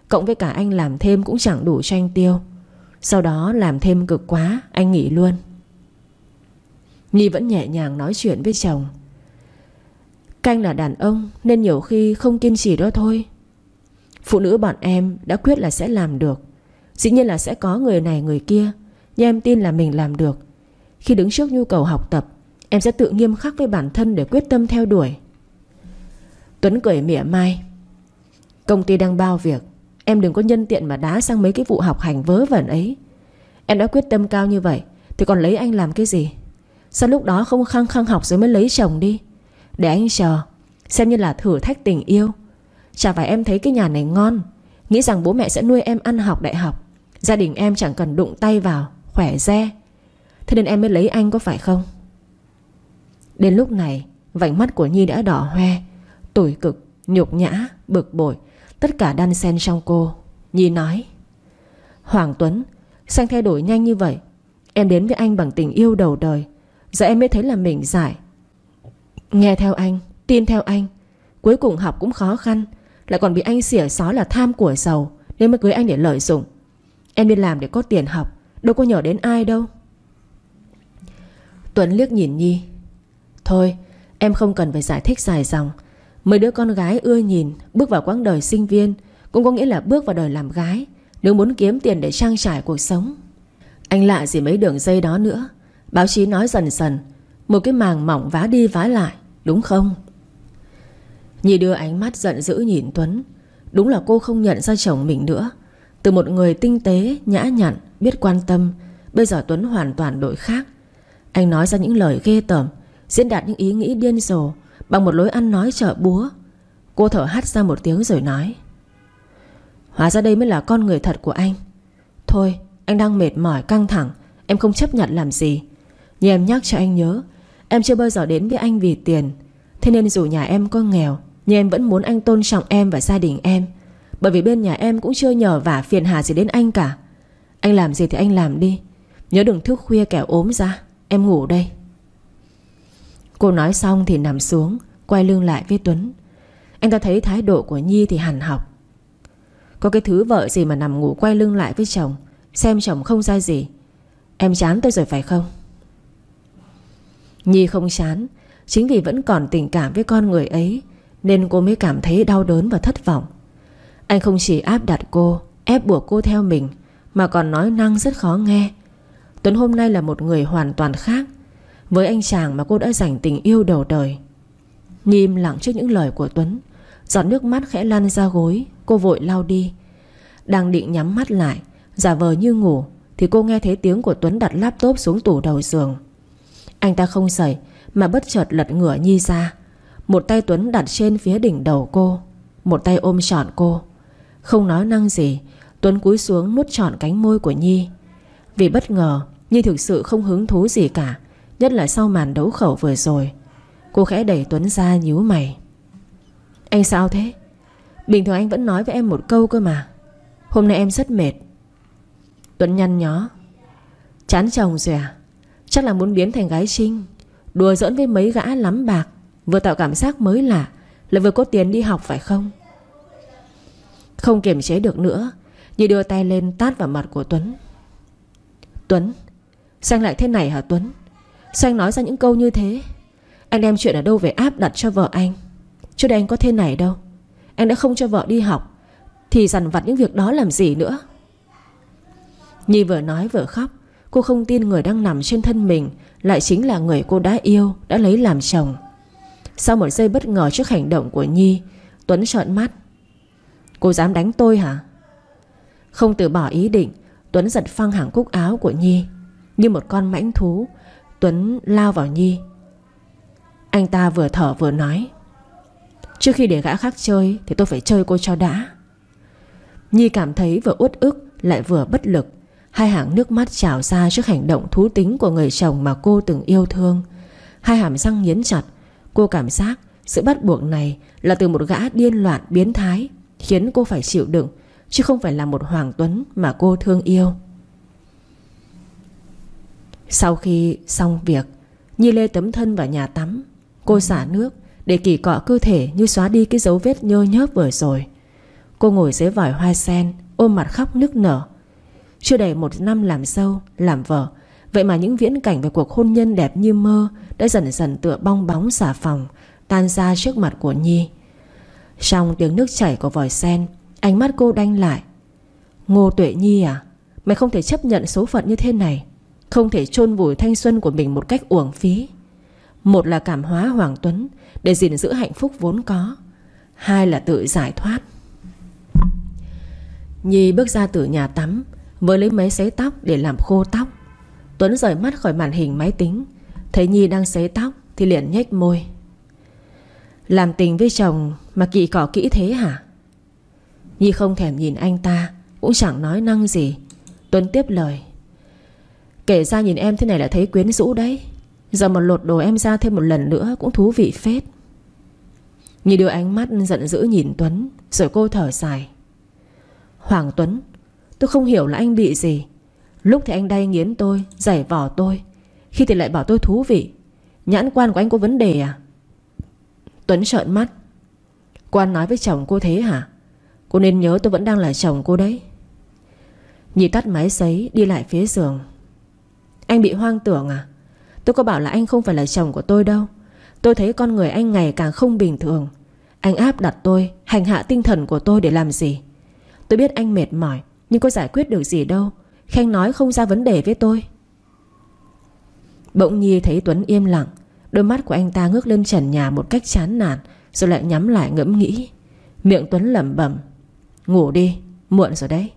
cộng với cả anh làm thêm cũng chẳng đủ cho anh tiêu. Sau đó làm thêm cực quá, anh nghỉ luôn. Nhi vẫn nhẹ nhàng nói chuyện với chồng. Canh là đàn ông nên nhiều khi không kiên trì đó thôi. Phụ nữ bọn em đã quyết là sẽ làm được. Dĩ nhiên là sẽ có người này người kia, nhưng em tin là mình làm được. Khi đứng trước nhu cầu học tập, em sẽ tự nghiêm khắc với bản thân để quyết tâm theo đuổi. Tuấn cười mỉa mai. Công ty đang bao việc, em đừng có nhân tiện mà đá sang mấy cái vụ học hành vớ vẩn ấy. Em đã quyết tâm cao như vậy thì còn lấy anh làm cái gì? Sao lúc đó không khăng khăng học rồi mới lấy chồng đi? Để anh chờ, xem như là thử thách tình yêu. Chả phải em thấy cái nhà này ngon, nghĩ rằng bố mẹ sẽ nuôi em ăn học đại học, gia đình em chẳng cần đụng tay vào, khỏe re. Thế nên em mới lấy anh có phải không? Đến lúc này vành mắt của Nhi đã đỏ hoe. Tủi cực, nhục nhã, bực bội, tất cả đan xen trong cô. Nhi nói: Hoàng Tuấn, sao anh thay đổi nhanh như vậy? Em đến với anh bằng tình yêu đầu đời, giờ em mới thấy là mình dại. Nghe theo anh, tin theo anh, cuối cùng học cũng khó khăn, lại còn bị anh xỉa xói là tham của giàu, nên mới cưới anh để lợi dụng. Em đi làm để có tiền học, đâu có nhờ đến ai đâu. Tuấn liếc nhìn Nhi. Thôi, em không cần phải giải thích dài dòng. Mấy đứa con gái ưa nhìn bước vào quãng đời sinh viên cũng có nghĩa là bước vào đời làm gái, nếu muốn kiếm tiền để trang trải cuộc sống. Anh lạ gì mấy đường dây đó nữa. Báo chí nói dần dần, một cái màng mỏng vá đi vá lại, đúng không? Nhi đưa ánh mắt giận dữ nhìn Tuấn. Đúng là cô không nhận ra chồng mình nữa. Từ một người tinh tế, nhã nhặn, biết quan tâm, bây giờ Tuấn hoàn toàn đổi khác. Anh nói ra những lời ghê tởm, diễn đạt những ý nghĩ điên rồ bằng một lối ăn nói chợ búa. Cô thở hắt ra một tiếng rồi nói: Hóa ra đây mới là con người thật của anh. Thôi, anh đang mệt mỏi căng thẳng, em không chấp nhận làm gì. Nhưng em nhắc cho anh nhớ, em chưa bao giờ đến với anh vì tiền. Thế nên dù nhà em có nghèo, nhưng em vẫn muốn anh tôn trọng em và gia đình em. Bởi vì bên nhà em cũng chưa nhờ vả phiền hà gì đến anh cả. Anh làm gì thì anh làm đi, nhớ đừng thức khuya kẻo ốm ra. Em ngủ đây. Cô nói xong thì nằm xuống, quay lưng lại với Tuấn. Anh ta thấy thái độ của Nhi thì hằn học. Có cái thứ vợ gì mà nằm ngủ quay lưng lại với chồng, xem chồng không ra gì. Em chán tôi rồi phải không? Nhi không chán. Chính vì vẫn còn tình cảm với con người ấy nên cô mới cảm thấy đau đớn và thất vọng. Anh không chỉ áp đặt cô, ép buộc cô theo mình, mà còn nói năng rất khó nghe. Tuấn hôm nay là một người hoàn toàn khác với anh chàng mà cô đã dành tình yêu đầu đời. Nhi im lặng trước những lời của Tuấn. Giọt nước mắt khẽ lăn ra gối, cô vội lau đi. Đang định nhắm mắt lại, giả vờ như ngủ, thì cô nghe thấy tiếng của Tuấn đặt laptop xuống tủ đầu giường. Anh ta không dậy mà bất chợt lật ngửa Nhi ra. Một tay Tuấn đặt trên phía đỉnh đầu cô, một tay ôm trọn cô. Không nói năng gì, Tuấn cúi xuống nuốt trọn cánh môi của Nhi. Vì bất ngờ, Nhi thực sự không hứng thú gì cả, nhất là sau màn đấu khẩu vừa rồi. Cô khẽ đẩy Tuấn ra, nhíu mày. Anh sao thế? Bình thường anh vẫn nói với em một câu cơ mà. Hôm nay em rất mệt. Tuấn nhăn nhó. Chán chồng rồi à? Chắc là muốn biến thành gái Trinh, đùa giỡn với mấy gã lắm bạc, vừa tạo cảm giác mới lạ, lại vừa có tiền đi học phải không? Không kiềm chế được nữa, Nhi đưa tay lên tát vào mặt của Tuấn. Tuấn, sao anh lại thế này hả Tuấn? Sao anh nói ra những câu như thế? Anh đem chuyện ở đâu về áp đặt cho vợ anh? Trước đây anh có thế này đâu. Anh đã không cho vợ đi học thì dằn vặt những việc đó làm gì nữa? Nhi vừa nói vừa khóc. Cô không tin người đang nằm trên thân mình lại chính là người cô đã yêu, đã lấy làm chồng. Sau một giây bất ngờ trước hành động của Nhi, Tuấn trợn mắt. Cô dám đánh tôi hả? Không từ bỏ ý định, Tuấn giật phăng hàng cúc áo của Nhi. Như một con mãnh thú, Tuấn lao vào Nhi. Anh ta vừa thở vừa nói: Trước khi để gã khác chơi thì tôi phải chơi cô cho đã. Nhi cảm thấy vừa uất ức lại vừa bất lực. Hai hàng nước mắt trào ra trước hành động thú tính của người chồng mà cô từng yêu thương. Hai hàm răng nghiến chặt. Cô cảm giác sự bắt buộc này là từ một gã điên loạn biến thái, khiến cô phải chịu đựng, chứ không phải là một Hoàng Tuấn mà cô thương yêu. Sau khi xong việc, Nhi lê tấm thân vào nhà tắm. Cô xả nước để kỳ cọ cơ thể như xóa đi cái dấu vết nhơ nhớp vừa rồi. Cô ngồi dưới vòi hoa sen, ôm mặt khóc nức nở. Chưa đầy 1 năm làm dâu, làm vợ, vậy mà những viễn cảnh về cuộc hôn nhân đẹp như mơ đã dần dần tựa bong bóng xà phòng tan ra trước mặt của Nhi. Trong tiếng nước chảy của vòi sen, ánh mắt cô đanh lại. Ngô Tuệ Nhi à, mày không thể chấp nhận số phận như thế này, không thể chôn vùi thanh xuân của mình một cách uổng phí. Một là cảm hóa Hoàng Tuấn để gìn giữ hạnh phúc vốn có, hai là tự giải thoát. Nhi bước ra từ nhà tắm, vừa lấy máy sấy tóc để làm khô tóc. Tuấn rời mắt khỏi màn hình máy tính, thấy Nhi đang sấy tóc thì liền nhếch môi. Làm tình với chồng mà kỵ cỏ kỹ thế hả? Nhi không thèm nhìn anh ta, cũng chẳng nói năng gì. Tuấn tiếp lời. Kể ra nhìn em thế này là thấy quyến rũ đấy. Giờ mà lột đồ em ra thêm một lần nữa cũng thú vị phết. Nhi đưa ánh mắt giận dữ nhìn Tuấn, rồi cô thở dài. Hoàng Tuấn, tôi không hiểu là anh bị gì. Lúc thì anh đay nghiến tôi, giày vò tôi, khi thì lại bảo tôi thú vị. Nhãn quan của anh có vấn đề à? Tuấn trợn mắt. Cô ăn nói với chồng cô thế hả? Cô nên nhớ tôi vẫn đang là chồng cô đấy. Nhi tắt máy sấy, đi lại phía giường. Anh bị hoang tưởng à? Tôi có bảo là anh không phải là chồng của tôi đâu. Tôi thấy con người anh ngày càng không bình thường. Anh áp đặt tôi, hành hạ tinh thần của tôi để làm gì? Tôi biết anh mệt mỏi, nhưng có giải quyết được gì đâu khi anh nói không ra vấn đề với tôi. Bỗng Nhi thấy Tuấn im lặng. Đôi mắt của anh ta ngước lên trần nhà một cách chán nản, rồi lại nhắm lại ngẫm nghĩ. Miệng Tuấn lẩm bẩm. Ngủ đi, muộn rồi đấy.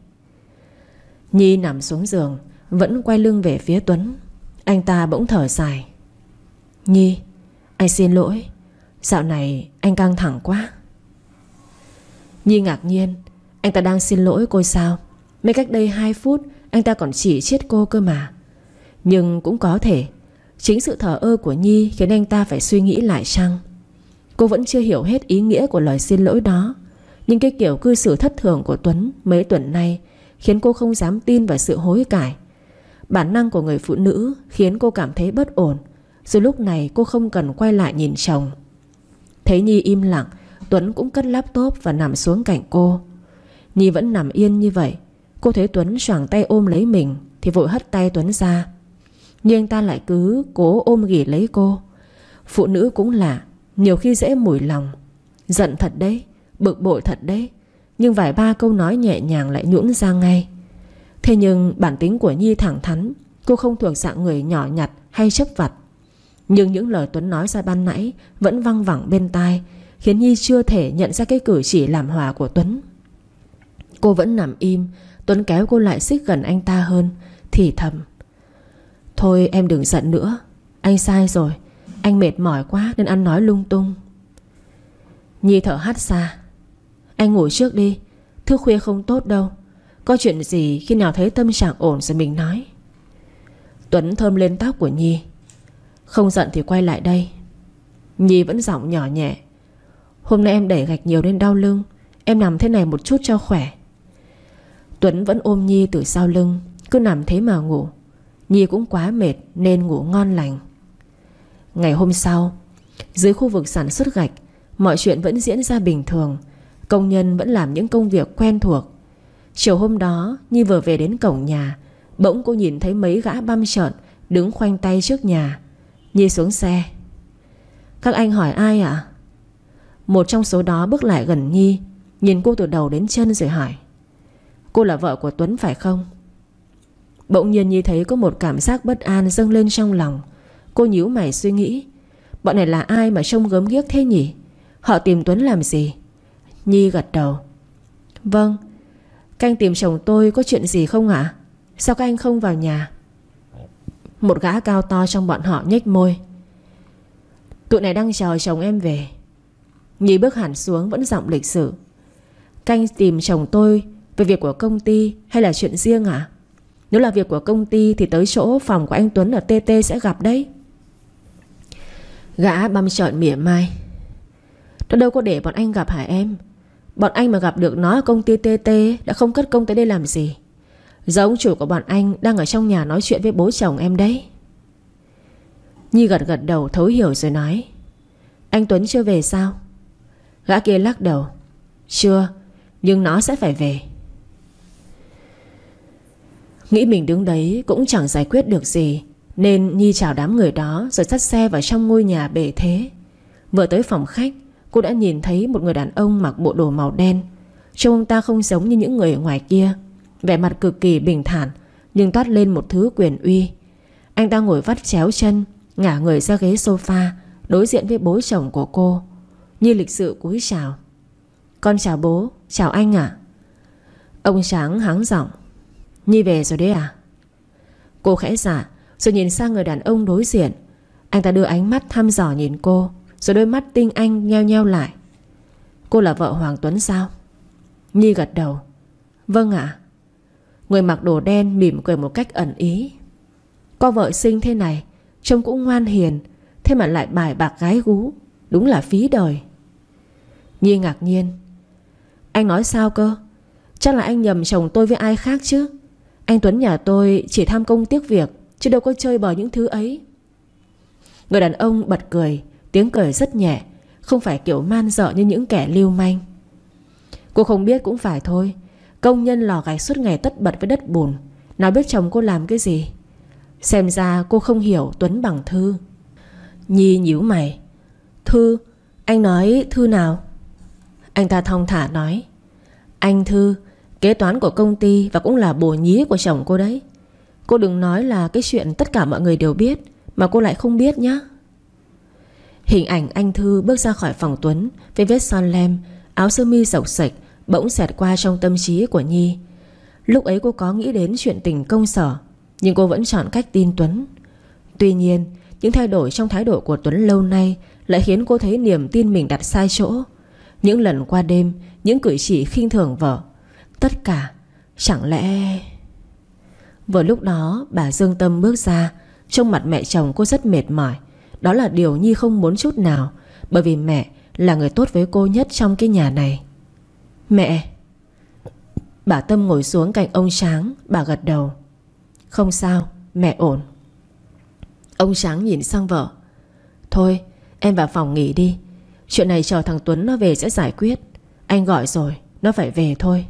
Nhi nằm xuống giường, vẫn quay lưng về phía Tuấn. Anh ta bỗng thở dài. Nhi, anh xin lỗi. Dạo này anh căng thẳng quá. Nhi ngạc nhiên. Anh ta đang xin lỗi cô sao? Mới cách đây 2 phút anh ta còn chỉ trích cô cơ mà. Nhưng cũng có thể chính sự thờ ơ của Nhi khiến anh ta phải suy nghĩ lại chăng? Cô vẫn chưa hiểu hết ý nghĩa của lời xin lỗi đó. Nhưng cái kiểu cư xử thất thường của Tuấn mấy tuần nay khiến cô không dám tin vào sự hối cải. Bản năng của người phụ nữ khiến cô cảm thấy bất ổn. Rồi lúc này cô không cần quay lại nhìn chồng. Thấy Nhi im lặng, Tuấn cũng cất laptop và nằm xuống cạnh cô. Nhi vẫn nằm yên như vậy. Cô thấy Tuấn choàng tay ôm lấy mình thì vội hất tay Tuấn ra. Nhưng anh ta lại cứ cố ôm ghì lấy cô. Phụ nữ cũng lạ, nhiều khi dễ mùi lòng. Giận thật đấy, bực bội thật đấy, nhưng vài ba câu nói nhẹ nhàng lại nhũn ra ngay. Thế nhưng bản tính của Nhi thẳng thắn. Cô không thuộc dạng người nhỏ nhặt hay chấp vặt. Nhưng những lời Tuấn nói ra ban nãy vẫn văng vẳng bên tai, khiến Nhi chưa thể nhận ra cái cử chỉ làm hòa của Tuấn. Cô vẫn nằm im. Tuấn kéo cô lại xích gần anh ta hơn, thì thầm. Thôi em đừng giận nữa. Anh sai rồi. Anh mệt mỏi quá nên ăn nói lung tung. Nhi thở hắt ra. Anh ngủ trước đi, thức khuya không tốt đâu. Có chuyện gì khi nào thấy tâm trạng ổn rồi mình nói. Tuấn thơm lên tóc của Nhi. Không giận thì quay lại đây. Nhi vẫn giọng nhỏ nhẹ. Hôm nay em đẩy gạch nhiều nên đau lưng. Em nằm thế này một chút cho khỏe. Tuấn vẫn ôm Nhi từ sau lưng, cứ nằm thế mà ngủ. Nhi cũng quá mệt nên ngủ ngon lành. Ngày hôm sau, dưới khu vực sản xuất gạch, mọi chuyện vẫn diễn ra bình thường. Công nhân vẫn làm những công việc quen thuộc. Chiều hôm đó, Nhi vừa về đến cổng nhà, bỗng cô nhìn thấy mấy gã băm trợn đứng khoanh tay trước nhà. Nhi xuống xe. Các anh hỏi ai ạ? Một trong số đó bước lại gần Nhi, nhìn cô từ đầu đến chân rồi hỏi. Cô là vợ của Tuấn phải không? Bỗng nhiên Nhi thấy có một cảm giác bất an dâng lên trong lòng. Cô nhíu mày suy nghĩ. Bọn này là ai mà trông gớm ghiếc thế nhỉ? Họ tìm Tuấn làm gì? Nhi gật đầu. Vâng. Các anh tìm chồng tôi có chuyện gì không ạ? Sao các anh không vào nhà? Một gã cao to trong bọn họ nhếch môi. Tụi này đang chờ chồng em về. Nhi bước hẳn xuống vẫn giọng lịch sự. Các anh tìm chồng tôi về việc của công ty hay là chuyện riêng ạ? Nếu là việc của công ty thì tới chỗ phòng của anh Tuấn ở TT sẽ gặp đấy. Gã băm trợn mỉa mai. Nó đâu có để bọn anh gặp hả em? Bọn anh mà gặp được nó ở công ty TT đã không cất công tới đây làm gì. Giờ ông chủ của bọn anh đang ở trong nhà nói chuyện với bố chồng em đấy. Nhi gật gật đầu thấu hiểu rồi nói. Anh Tuấn chưa về sao? Gã kia lắc đầu. Chưa. Nhưng nó sẽ phải về. Nghĩ mình đứng đấy cũng chẳng giải quyết được gì, nên Nhi chào đám người đó rồi dắt xe vào trong ngôi nhà bề thế. Vừa tới phòng khách, cô đã nhìn thấy một người đàn ông mặc bộ đồ màu đen. Trông ông ta không giống như những người ở ngoài kia, vẻ mặt cực kỳ bình thản, nhưng toát lên một thứ quyền uy. Anh ta ngồi vắt chéo chân, ngả người ra ghế sofa, đối diện với bố chồng của cô. Nhi lịch sự cúi chào. Con chào bố, chào anh ạ. Ông Sáng hắng giọng. Nhi về rồi đấy à? Cô khẽ dạ, rồi nhìn sang người đàn ông đối diện. Anh ta đưa ánh mắt thăm dò nhìn cô, rồi đôi mắt tinh anh nheo nheo lại. Cô là vợ Hoàng Tuấn sao? Nhi gật đầu. Vâng ạ. Người mặc đồ đen mỉm cười một cách ẩn ý. Có vợ xinh thế này, trông cũng ngoan hiền, thế mà lại bài bạc gái gú, đúng là phí đời. Nhi ngạc nhiên. Anh nói sao cơ? Chắc là anh nhầm chồng tôi với ai khác chứ. Anh Tuấn nhà tôi chỉ tham công tiếc việc, chứ đâu có chơi bời những thứ ấy. Người đàn ông bật cười, tiếng cười rất nhẹ, không phải kiểu man dợ như những kẻ lưu manh. Cô không biết cũng phải thôi. Công nhân lò gạch suốt ngày tất bật với đất bùn, nào biết chồng cô làm cái gì. Xem ra cô không hiểu Tuấn bằng Thư. Nhi nhíu mày. Thư? Anh nói Thư nào? Anh ta thong thả nói. Anh Thư, kế toán của công ty và cũng là bồ nhí của chồng cô đấy. Cô đừng nói là cái chuyện tất cả mọi người đều biết mà cô lại không biết nhá. Hình ảnh anh Thư bước ra khỏi phòng Tuấn với vết son lem, áo sơ mi xộc xệch bỗng xẹt qua trong tâm trí của Nhi. Lúc ấy cô có nghĩ đến chuyện tình công sở, nhưng cô vẫn chọn cách tin Tuấn. Tuy nhiên, những thay đổi trong thái độ của Tuấn lâu nay lại khiến cô thấy niềm tin mình đặt sai chỗ. Những lần qua đêm, những cử chỉ khinh thường vợ, tất cả chẳng lẽ... Vừa lúc đó bà Dương Tâm bước ra. Trông mặt mẹ chồng cô rất mệt mỏi. Đó là điều Nhi không muốn chút nào, bởi vì mẹ là người tốt với cô nhất trong cái nhà này. Mẹ. Bà Tâm ngồi xuống cạnh ông Sáng. Bà gật đầu. Không sao, mẹ ổn. Ông Sáng nhìn sang vợ. Thôi em vào phòng nghỉ đi, chuyện này chờ thằng Tuấn nó về sẽ giải quyết. Anh gọi rồi, nó phải về thôi.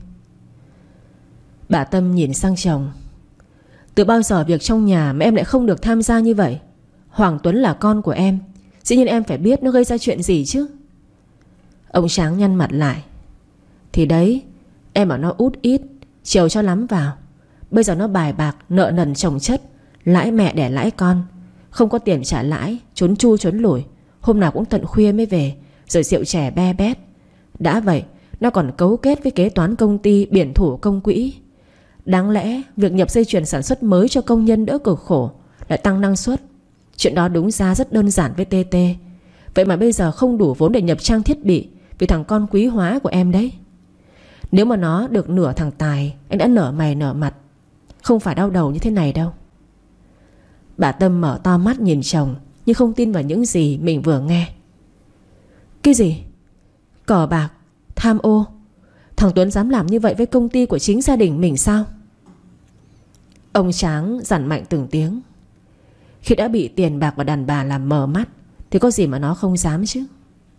Bà Tâm nhìn sang chồng. Từ bao giờ việc trong nhà mà em lại không được tham gia như vậy? Hoàng Tuấn là con của em, dĩ nhiên em phải biết nó gây ra chuyện gì chứ. Ông Sáng nhăn mặt lại. Thì đấy, em bảo nó út ít, chiều cho lắm vào. Bây giờ nó bài bạc, nợ nần chồng chất, lãi mẹ đẻ lãi con, không có tiền trả lãi, trốn chu trốn lủi, hôm nào cũng tận khuya mới về, rồi rượu chè be bét. Đã vậy nó còn cấu kết với kế toán công ty, biển thủ công quỹ. Đáng lẽ việc nhập dây chuyền sản xuất mới cho công nhân đỡ cực khổ, lại tăng năng suất. Chuyện đó đúng ra rất đơn giản với TT. Vậy mà bây giờ không đủ vốn để nhập trang thiết bị vì thằng con quý hóa của em đấy. Nếu mà nó được nửa thằng Tài, anh đã nở mày nở mặt, không phải đau đầu như thế này đâu. Bà Tâm mở to mắt nhìn chồng, nhưng không tin vào những gì mình vừa nghe. Cái gì? Cờ bạc, tham ô? Thằng Tuấn dám làm như vậy với công ty của chính gia đình mình sao? Ông Tráng dằn mạnh từng tiếng. Khi đã bị tiền bạc và đàn bà làm mờ mắt thì có gì mà nó không dám chứ.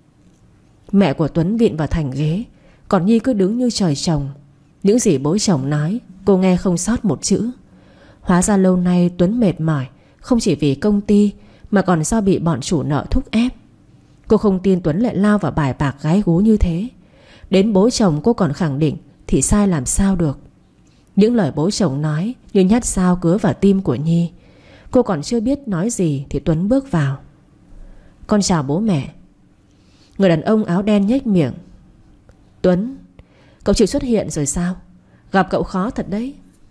Mẹ của Tuấn vịn vào thành ghế, còn Nhi cứ đứng như trời trồng. Những gì bố chồng nói cô nghe không sót một chữ. Hóa ra lâu nay Tuấn mệt mỏi, không chỉ vì công ty mà còn do bị bọn chủ nợ thúc ép. Cô không tin Tuấn lại lao vào bài bạc gái gú như thế. Đến bố chồng cô còn khẳng định thì sai làm sao được. Những lời bố chồng nói như nhát dao cứa vào tim của Nhi. Cô còn chưa biết nói gì thì Tuấn bước vào. Con chào bố mẹ. Người đàn ông áo đen nhếch miệng. Tuấn, cậu chịu xuất hiện rồi sao? Gặp cậu khó thật đấy.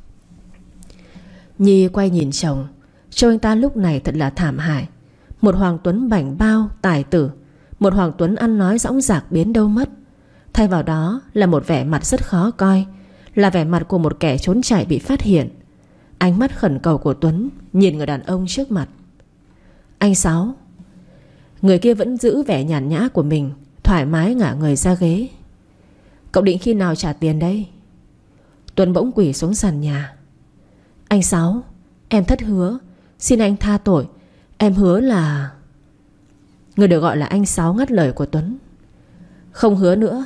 Nhi quay nhìn chồng. Trông anh ta lúc này thật là thảm hại. Một Hoàng Tuấn bảnh bao, tài tử, một Hoàng Tuấn ăn nói dõng dạc biến đâu mất. Thay vào đó là một vẻ mặt rất khó coi, là vẻ mặt của một kẻ trốn chạy bị phát hiện. Ánh mắt khẩn cầu của Tuấn nhìn người đàn ông trước mặt. Anh Sáu. Người kia vẫn giữ vẻ nhàn nhã của mình, thoải mái ngả người ra ghế. Cậu định khi nào trả tiền đây? Tuấn bỗng quỳ xuống sàn nhà. Anh Sáu, em thất hứa, xin anh tha tội. Em hứa là... Người được gọi là anh Sáu ngắt lời của Tuấn. Không hứa nữa.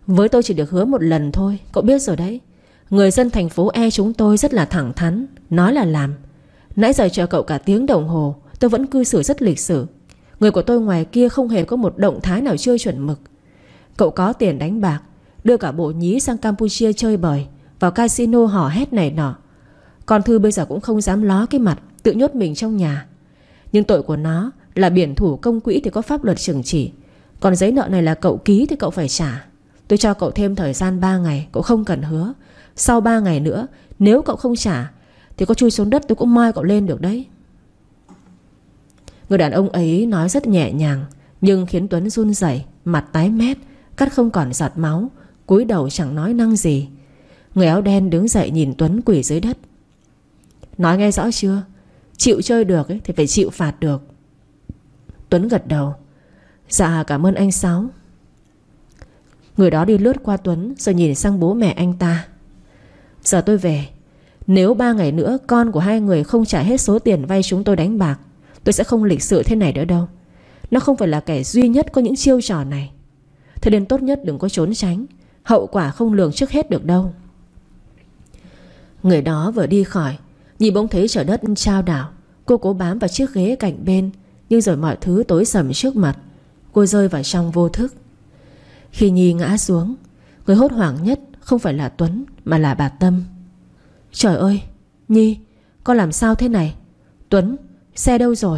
Với tôi chỉ được hứa một lần thôi, cậu biết rồi đấy. Người dân thành phố E chúng tôi rất là thẳng thắn, nói là làm. Nãy giờ chờ cậu cả tiếng đồng hồ, tôi vẫn cư xử rất lịch sự. Người của tôi ngoài kia không hề có một động thái nào chưa chuẩn mực. Cậu có tiền đánh bạc, đưa cả bộ nhí sang Campuchia chơi bời, vào casino hò hét này nọ. Con Thư bây giờ cũng không dám ló cái mặt, tự nhốt mình trong nhà. Nhưng tội của nó là biển thủ công quỹ thì có pháp luật trừng trị. Còn giấy nợ này là cậu ký thì cậu phải trả. Tôi cho cậu thêm thời gian 3 ngày, cậu không cần hứa. Sau 3 ngày nữa, nếu cậu không trả thì có chui xuống đất tôi cũng moi cậu lên được đấy. Người đàn ông ấy nói rất nhẹ nhàng, nhưng khiến Tuấn run rẩy, mặt tái mét, cắt không còn giọt máu, cúi đầu chẳng nói năng gì. Người áo đen đứng dậy nhìn Tuấn quỳ dưới đất. Nói nghe rõ chưa? Chịu chơi được ấy, thì phải chịu phạt được. Tuấn gật đầu. Dạ cảm ơn anh Sáu. Người đó đi lướt qua Tuấn rồi nhìn sang bố mẹ anh ta. Giờ tôi về. Nếu 3 ngày nữa con của hai người không trả hết số tiền vay chúng tôi đánh bạc, tôi sẽ không lịch sự thế này nữa đâu. Nó không phải là kẻ duy nhất có những chiêu trò này. Thế nên tốt nhất đừng có trốn tránh, hậu quả không lường trước hết được đâu. Người đó vừa đi khỏi, Nhi bỗng thấy trời đất chao đảo. Cô cố bám vào chiếc ghế cạnh bên, nhưng rồi mọi thứ tối sầm trước mặt. Cô rơi vào trong vô thức. Khi Nhi ngã xuống, người hốt hoảng nhất không phải là Tuấn mà là bà Tâm. Trời ơi, Nhi, con làm sao thế này? Tuấn, xe đâu rồi?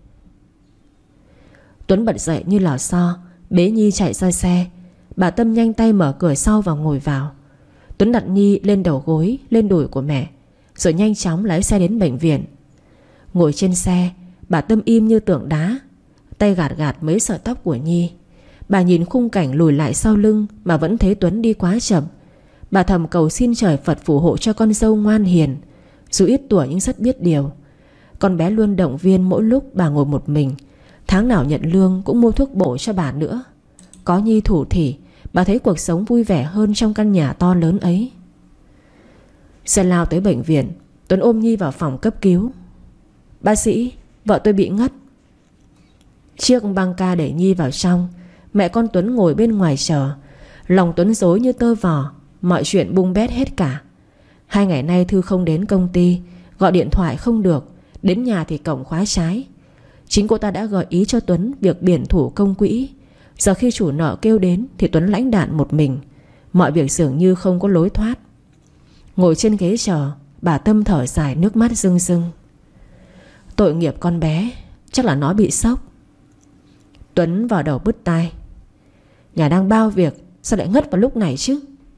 Tuấn bật dậy như lò xo, bế Nhi chạy ra xe. Bà Tâm nhanh tay mở cửa sau và ngồi vào. Tuấn đặt Nhi lên đầu gối, lên đùi của mẹ, rồi nhanh chóng lái xe đến bệnh viện. Ngồi trên xe, bà Tâm im như tượng đá, tay gạt gạt mấy sợi tóc của Nhi. Bà nhìn khung cảnh lùi lại sau lưng mà vẫn thấy Tuấn đi quá chậm. Bà thầm cầu xin trời Phật phù hộ cho con dâu ngoan hiền, dù ít tuổi nhưng rất biết điều. Con bé luôn động viên mỗi lúc bà ngồi một mình. Tháng nào nhận lương cũng mua thuốc bổ cho bà nữa. Có Nhi thủ thỉ, bà thấy cuộc sống vui vẻ hơn trong căn nhà to lớn ấy. Xe lao tới bệnh viện. Tuấn ôm Nhi vào phòng cấp cứu. Bác sĩ, vợ tôi bị ngất. Chiếc băng ca để Nhi vào trong. Mẹ con Tuấn ngồi bên ngoài chờ. Lòng Tuấn rối như tơ vò. Mọi chuyện bung bét hết cả. 2 ngày nay Thư không đến công ty, gọi điện thoại không được, đến nhà thì cổng khóa trái. Chính cô ta đã gợi ý cho Tuấn việc biển thủ công quỹ. Giờ khi chủ nợ kêu đến thì Tuấn lãnh đạn một mình. Mọi việc dường như không có lối thoát. Ngồi trên ghế chờ, bà Tâm thở dài nước mắt rưng rưng. Tội nghiệp con bé, chắc là nó bị sốc. Tuấn vào đầu bứt tai. Nhà đang bao việc, sao lại ngất vào lúc này chứ?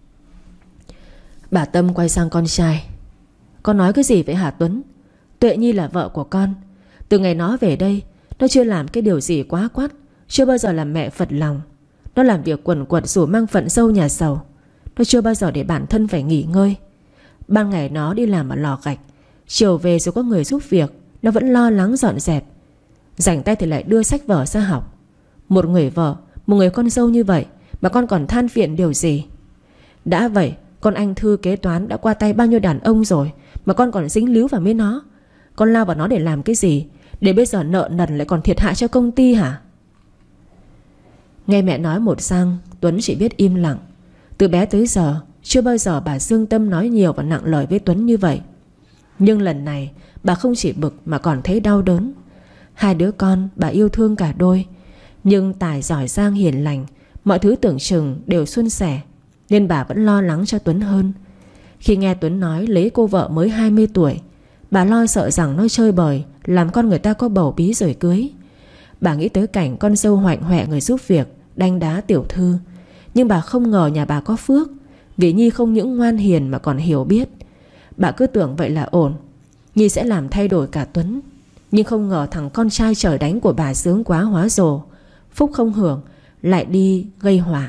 Bà Tâm quay sang con trai. Con nói cái gì vậy hả Tuấn? Tuệ Nhi là vợ của con. Từ ngày nó về đây, nó chưa làm cái điều gì quá quắt, chưa bao giờ làm mẹ phật lòng. Nó làm việc quần quật dù mang phận dâu nhà giàu. Nó chưa bao giờ để bản thân phải nghỉ ngơi. Ban ngày nó đi làm ở lò gạch, chiều về rồi có người giúp việc, nó vẫn lo lắng dọn dẹp. Rảnh tay thì lại đưa sách vở ra học. Một người vợ, một người con dâu như vậy mà con còn than phiền điều gì? Đã vậy, con anh Thư kế toán đã qua tay bao nhiêu đàn ông rồi mà con còn dính líu vào với nó. Con lao vào nó để làm cái gì? Để bây giờ nợ nần lại còn thiệt hại cho công ty hả? Nghe mẹ nói một sang, Tuấn chỉ biết im lặng. Từ bé tới giờ chưa bao giờ bà Dương Tâm nói nhiều và nặng lời với Tuấn như vậy. Nhưng lần này bà không chỉ bực mà còn thấy đau đớn. 2 đứa con bà yêu thương cả đôi. Nhưng Tài giỏi giang hiền lành, mọi thứ tưởng chừng đều suôn sẻ, nên bà vẫn lo lắng cho Tuấn hơn. Khi nghe Tuấn nói lấy cô vợ mới 20 tuổi, bà lo sợ rằng nó chơi bời, làm con người ta có bầu bí rồi cưới. Bà nghĩ tới cảnh con dâu hoạnh hoẹ người giúp việc, đanh đá tiểu thư. Nhưng bà không ngờ nhà bà có phước, vì Nhi không những ngoan hiền mà còn hiểu biết. Bà cứ tưởng vậy là ổn, Nhi sẽ làm thay đổi cả Tuấn. Nhưng không ngờ thằng con trai trời đánh của bà sướng quá hóa rồ, phúc không hưởng lại đi gây họa.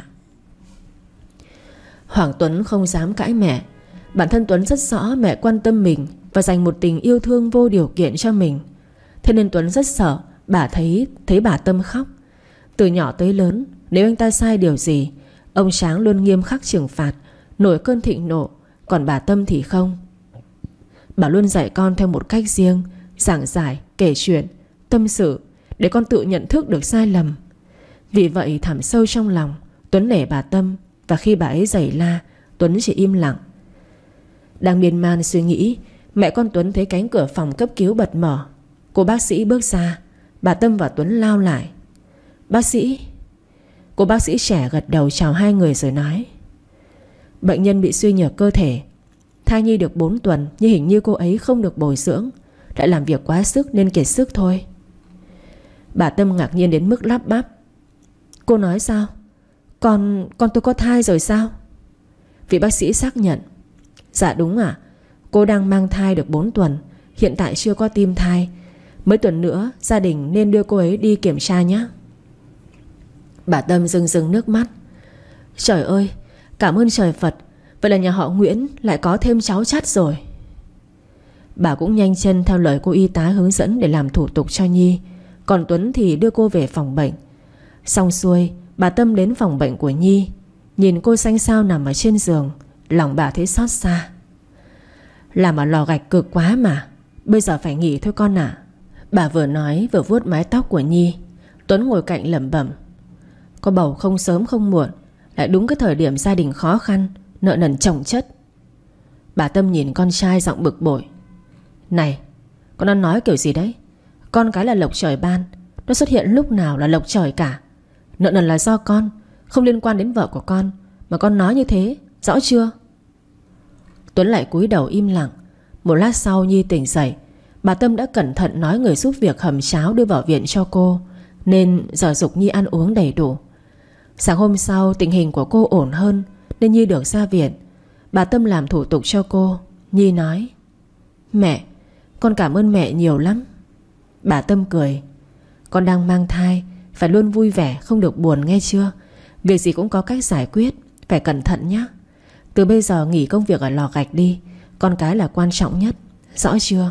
Hoàng Tuấn không dám cãi mẹ. Bản thân Tuấn rất rõ mẹ quan tâm mình và dành một tình yêu thương vô điều kiện cho mình. Thế nên Tuấn rất sợ bà thấy bà Tâm khóc. Từ nhỏ tới lớn, nếu anh ta sai điều gì, ông Sáng luôn nghiêm khắc trừng phạt, nổi cơn thịnh nộ. Còn bà Tâm thì không. Bà luôn dạy con theo một cách riêng, giảng giải, kể chuyện, tâm sự, để con tự nhận thức được sai lầm. Vì vậy thẳm sâu trong lòng, Tuấn nể bà Tâm, Và khi bà ấy giày la, Tuấn chỉ im lặng. Đang miên man suy nghĩ, mẹ con Tuấn thấy cánh cửa phòng cấp cứu bật mở. Cô bác sĩ bước ra. Bà Tâm và Tuấn lao lại. Bác sĩ. Cô bác sĩ trẻ gật đầu chào hai người rồi nói: Bệnh nhân bị suy nhược cơ thể. Thai nhi được 4 tuần, nhưng hình như cô ấy không được bồi dưỡng, lại làm việc quá sức nên kiệt sức thôi. Bà Tâm ngạc nhiên đến mức lắp bắp: Cô nói sao? Con tôi có thai rồi sao? Vị bác sĩ xác nhận: Dạ đúng ạ. Cô đang mang thai được 4 tuần, hiện tại chưa có tim thai. Mấy tuần nữa gia đình nên đưa cô ấy đi kiểm tra nhé. Bà Tâm rưng rưng nước mắt: Trời ơi, cảm ơn trời Phật. Vậy là nhà họ Nguyễn lại có thêm cháu chắt rồi. Bà cũng nhanh chân theo lời cô y tá hướng dẫn để làm thủ tục cho Nhi. Còn Tuấn thì đưa cô về phòng bệnh. Xong xuôi, bà Tâm đến phòng bệnh của Nhi. Nhìn cô xanh xao nằm ở trên giường, lòng bà thấy xót xa. Làm ở lò gạch cực quá mà, bây giờ phải nghỉ thôi con ạ. Bà vừa nói vừa vuốt mái tóc của Nhi. Tuấn ngồi cạnh lẩm bẩm: Có bầu không sớm không muộn, lại đúng cái thời điểm gia đình khó khăn, nợ nần chồng chất. Bà Tâm nhìn con trai giọng bực bội: Này, con đang nói kiểu gì đấy? Con cái là lộc trời ban, nó xuất hiện lúc nào là lộc trời cả. Nợ nần là do con, không liên quan đến vợ của con. Mà con nói như thế, rõ chưa? Tuấn lại cúi đầu im lặng. Một lát sau Nhi tỉnh dậy. Bà Tâm đã cẩn thận nói người giúp việc hầm cháo đưa vào viện cho cô, nên giờ giục Nhi ăn uống đầy đủ. Sáng hôm sau tình hình của cô ổn hơn nên Nhi được ra viện. Bà Tâm làm thủ tục cho cô. Nhi nói: Mẹ, con cảm ơn mẹ nhiều lắm. Bà Tâm cười: Con đang mang thai, phải luôn vui vẻ, không được buồn nghe chưa? Việc gì cũng có cách giải quyết, phải cẩn thận nhé. Từ bây giờ nghỉ công việc ở lò gạch đi, con cái là quan trọng nhất, rõ chưa?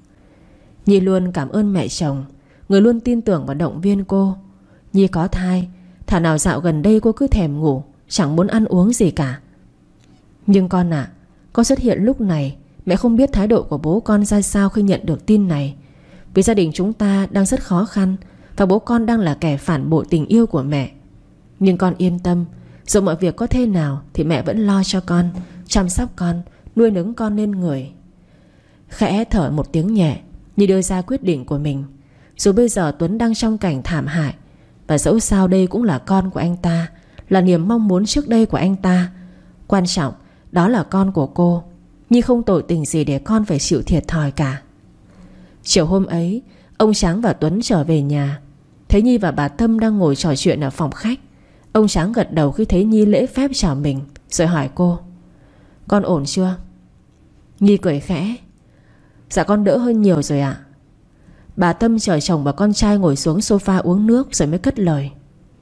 Nhi luôn cảm ơn mẹ chồng, người luôn tin tưởng và động viên cô. Nhi có thai, thảo nào dạo gần đây cô cứ thèm ngủ, chẳng muốn ăn uống gì cả. Nhưng con ạ, con xuất hiện lúc này, mẹ không biết thái độ của bố con ra sao khi nhận được tin này. Vì gia đình chúng ta đang rất khó khăn, và bố con đang là kẻ phản bội tình yêu của mẹ. Nhưng con yên tâm, dù mọi việc có thế nào thì mẹ vẫn lo cho con, chăm sóc con, nuôi nấng con nên người. Khẽ thở một tiếng nhẹ, Nhi đưa ra quyết định của mình. Dù bây giờ Tuấn đang trong cảnh thảm hại, và dẫu sao đây cũng là con của anh ta, là niềm mong muốn trước đây của anh ta. Quan trọng đó là con của cô. Nhi không tội tình gì để con phải chịu thiệt thòi cả. Chiều hôm ấy, ông Tráng và Tuấn trở về nhà. Thấy Nhi và bà Tâm đang ngồi trò chuyện ở phòng khách. Ông Tráng gật đầu khi thấy Nhi lễ phép chào mình, rồi hỏi cô: Con ổn chưa? Nhi cười khẽ: Dạ con đỡ hơn nhiều rồi ạ. Bà Tâm chở chồng và con trai ngồi xuống sofa uống nước rồi mới cất lời: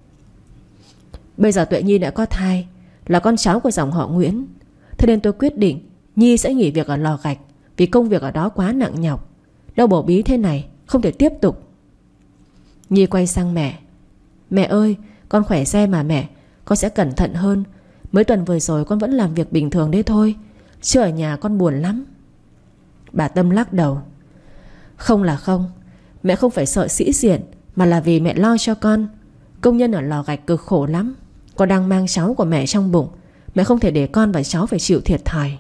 Bây giờ Tuệ Nhi đã có thai, là con cháu của dòng họ Nguyễn. Thế nên tôi quyết định Nhi sẽ nghỉ việc ở lò gạch, vì công việc ở đó quá nặng nhọc. Đau bầu bí thế này không thể tiếp tục. Nhi quay sang mẹ: Mẹ ơi, con khỏe xe mà mẹ, con sẽ cẩn thận hơn. Mấy tuần vừa rồi con vẫn làm việc bình thường đấy thôi, chứ ở nhà con buồn lắm. Bà Tâm lắc đầu: Không là không, mẹ không phải sợ sĩ diện, mà là vì mẹ lo cho con. Công nhân ở lò gạch cực khổ lắm. Con đang mang cháu của mẹ trong bụng, mẹ không thể để con và cháu phải chịu thiệt thòi.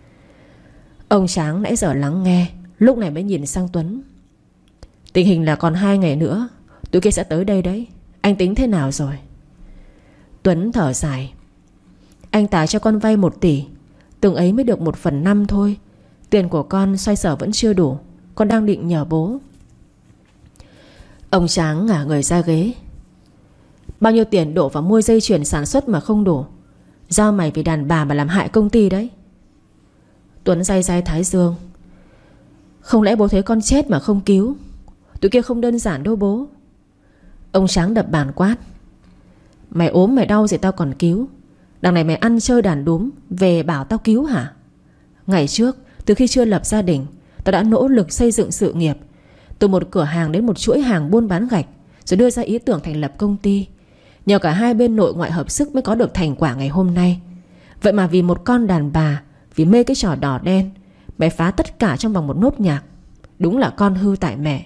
Ông Tráng nãy giờ lắng nghe, lúc này mới nhìn sang Tuấn: Tình hình là còn 2 ngày nữa tụi kia sẽ tới đây đấy, anh tính thế nào rồi? Tuấn thở dài: Anh Tài cho con vay 1 tỷ, từng ấy mới được 1/5 thôi. Tiền của con xoay sở vẫn chưa đủ, con đang định nhờ bố. Ông Tráng ngả người ra ghế: Bao nhiêu tiền đổ vào mua dây chuyền sản xuất mà không đủ? Do mày vì đàn bà mà làm hại công ty đấy. Tuấn day day thái dương: Không lẽ bố thấy con chết mà không cứu? Tụi kia không đơn giản đâu bố. Ông Tráng đập bàn quát: Mày ốm mày đau gì tao còn cứu? Đằng này mày ăn chơi đàn đúm, về bảo tao cứu hả? Ngày trước, từ khi chưa lập gia đình, tao đã nỗ lực xây dựng sự nghiệp, từ một cửa hàng đến một chuỗi hàng buôn bán gạch, rồi đưa ra ý tưởng thành lập công ty. Nhờ cả hai bên nội ngoại hợp sức mới có được thành quả ngày hôm nay. Vậy mà vì một con đàn bà, vì mê cái trò đỏ đen, mày phá tất cả trong vòng một nốt nhạc. Đúng là con hư tại mẹ.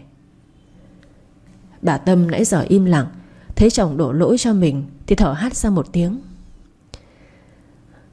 Bà Tâm nãy giờ im lặng, thấy chồng đổ lỗi cho mình thì thở hắt ra một tiếng: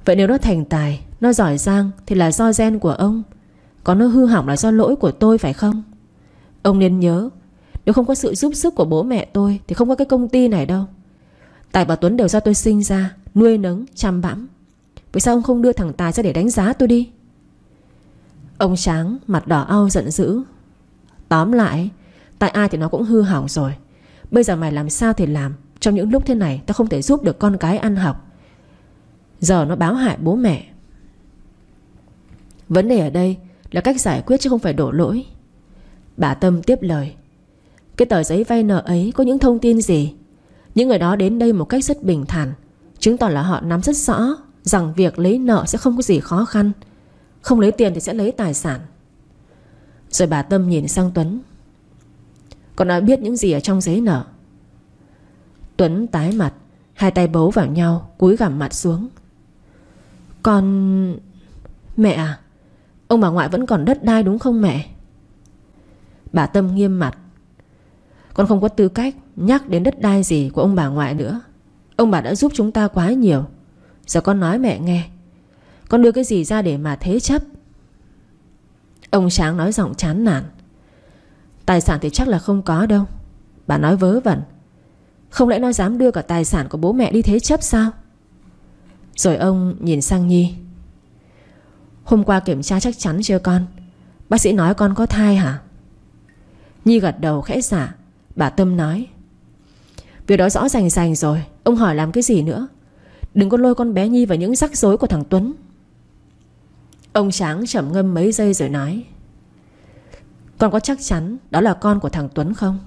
Vậy nếu nó thành tài, nó giỏi giang thì là do gen của ông, còn nó hư hỏng là do lỗi của tôi phải không? Ông nên nhớ, nếu không có sự giúp sức của bố mẹ tôi thì không có cái công ty này đâu. Tài và Tuấn đều do tôi sinh ra, nuôi nấng, chăm bẵm. Vì sao ông không đưa thằng Tài ra để đánh giá tôi đi? Ông Sáng mặt đỏ au giận dữ. Tóm lại, tại ai thì nó cũng hư hỏng rồi. Bây giờ mày làm sao thì làm. Trong những lúc thế này tao không thể giúp được con cái ăn học. Giờ nó báo hại bố mẹ. Vấn đề ở đây là cách giải quyết chứ không phải đổ lỗi. Bà Tâm tiếp lời. Cái tờ giấy vay nợ ấy có những thông tin gì? Những người đó đến đây một cách rất bình thản, chứng tỏ là họ nắm rất rõ rằng việc lấy nợ sẽ không có gì khó khăn. Không lấy tiền thì sẽ lấy tài sản. Rồi bà Tâm nhìn sang Tuấn. Con đã biết những gì ở trong giấy nợ? Tuấn tái mặt, hai tay bấu vào nhau, cúi gằm mặt xuống. Con... Mẹ à, ông bà ngoại vẫn còn đất đai đúng không mẹ? Bà Tâm nghiêm mặt. Con không có tư cách nhắc đến đất đai gì của ông bà ngoại nữa. Ông bà đã giúp chúng ta quá nhiều. Giờ con nói mẹ nghe, con đưa cái gì ra để mà thế chấp? Ông Sáng nói giọng chán nản. Tài sản thì chắc là không có đâu. Bà nói vớ vẩn. Không lẽ nó dám đưa cả tài sản của bố mẹ đi thế chấp sao? Rồi ông nhìn sang Nhi. Hôm qua kiểm tra chắc chắn chưa con? Bác sĩ nói con có thai hả? Nhi gật đầu khẽ dạ. Bà Tâm nói. Việc đó rõ rành rành rồi, ông hỏi làm cái gì nữa? Đừng có lôi con bé Nhi vào những rắc rối của thằng Tuấn. Ông Sáng trầm ngâm mấy giây rồi nói. Con có chắc chắn đó là con của thằng Tuấn không?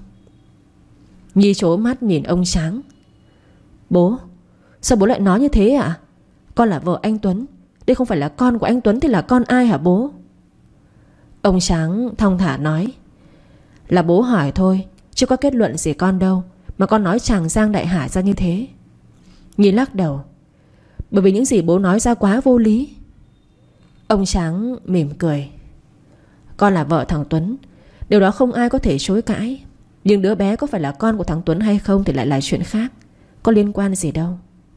Nhi trố mắt nhìn ông Sáng. Bố, sao bố lại nói như thế ạ? Con là vợ anh Tuấn. Đây không phải là con của anh Tuấn thì là con ai hả bố? Ông Sáng thong thả nói. Là bố hỏi thôi, chưa có kết luận gì con đâu mà con nói tràng giang đại hải ra như thế. Nhi lắc đầu. Bởi vì những gì bố nói ra quá vô lý. Ông Sáng mỉm cười. Con là vợ thằng Tuấn, điều đó không ai có thể chối cãi. Nhưng đứa bé có phải là con của thằng Tuấn hay không thì lại là chuyện khác. Có liên quan gì đâu.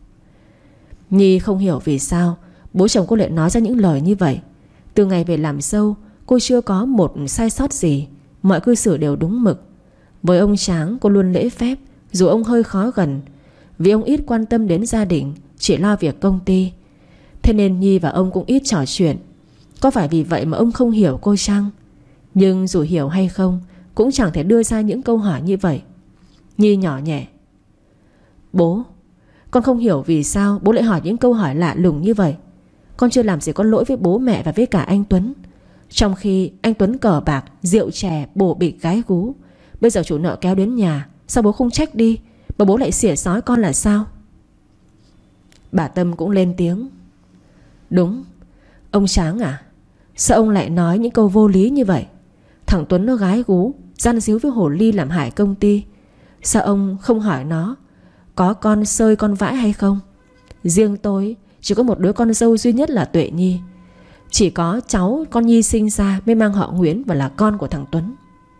Nhi không hiểu vì sao bố chồng cô lại nói ra những lời như vậy. Từ ngày về làm dâu, cô chưa có một sai sót gì. Mọi cư xử đều đúng mực. Với ông Sáng cô luôn lễ phép, dù ông hơi khó gần, vì ông ít quan tâm đến gia đình, chỉ lo việc công ty. Thế nên Nhi và ông cũng ít trò chuyện. Có phải vì vậy mà ông không hiểu cô chăng? Nhưng dù hiểu hay không, cũng chẳng thể đưa ra những câu hỏi như vậy. Nhi nhỏ nhẹ. Bố, con không hiểu vì sao bố lại hỏi những câu hỏi lạ lùng như vậy. Con chưa làm gì có lỗi với bố mẹ và với cả anh Tuấn. Trong khi anh Tuấn cờ bạc, rượu chè, bồ bịch gái gú. Bây giờ chủ nợ kéo đến nhà, sao bố không trách đi mà bố lại xỉa xói con là sao? Bà Tâm cũng lên tiếng. Đúng. Ông Sáng à, sao ông lại nói những câu vô lý như vậy? Thằng Tuấn nó gái gú, gian díu với hồ ly làm hại công ty. Sao ông không hỏi nó có con sơi con vãi hay không? Riêng tôi chỉ có một đứa con dâu duy nhất là Tuệ Nhi. Chỉ có cháu con Nhi sinh ra mới mang họ Nguyễn và là con của thằng Tuấn.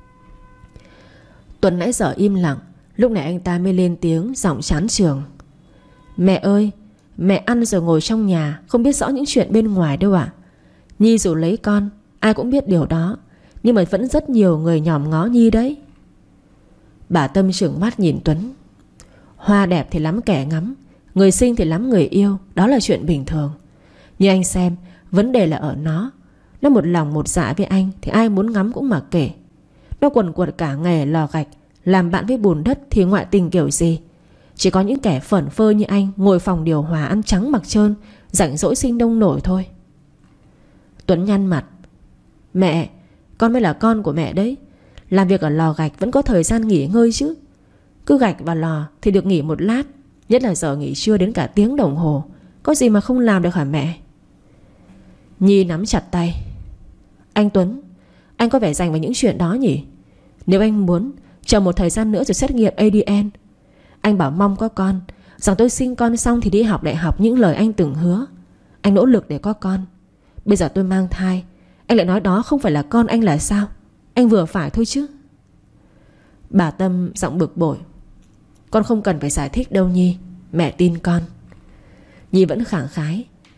Tuấn nãy giờ im lặng, lúc này anh ta mới lên tiếng giọng chán chường. Mẹ ơi, mẹ ăn rồi ngồi trong nhà, không biết rõ những chuyện bên ngoài đâu ạ. Nhi dù lấy con, ai cũng biết điều đó, nhưng mà vẫn rất nhiều người nhòm ngó Nhi đấy. Bà Tâm trừng mắt nhìn Tuấn. Hoa đẹp thì lắm kẻ ngắm, người xinh thì lắm người yêu, đó là chuyện bình thường. Nhưng anh xem, vấn đề là ở nó. Nó một lòng một dạ với anh thì ai muốn ngắm cũng mặc kệ. Nó quần quật cả ngày ở lò gạch, làm bạn với bùn đất thì ngoại tình kiểu gì? Chỉ có những kẻ phởn phơ như anh ngồi phòng điều hòa ăn trắng mặc trơn, rảnh rỗi sinh nông nổi thôi. Tuấn nhăn mặt. Mẹ, con mới là con của mẹ đấy. Làm việc ở lò gạch vẫn có thời gian nghỉ ngơi chứ. Cứ gạch vào lò thì được nghỉ một lát, nhất là giờ nghỉ trưa đến cả tiếng đồng hồ. Có gì mà không làm được hả mẹ? Nhi nắm chặt tay. Anh Tuấn, anh có vẻ dành vào những chuyện đó nhỉ? Nếu anh muốn, chờ một thời gian nữa rồi xét nghiệm ADN. Anh bảo mong có con, rằng tôi sinh con xong thì đi học đại học những lời anh từng hứa. Anh nỗ lực để có con. Bây giờ tôi mang thai, anh lại nói đó không phải là con anh là sao? Anh vừa phải thôi chứ. Bà Tâm giọng bực bội. Con không cần phải giải thích đâu Nhi, mẹ tin con. Nhi vẫn khẳng khái.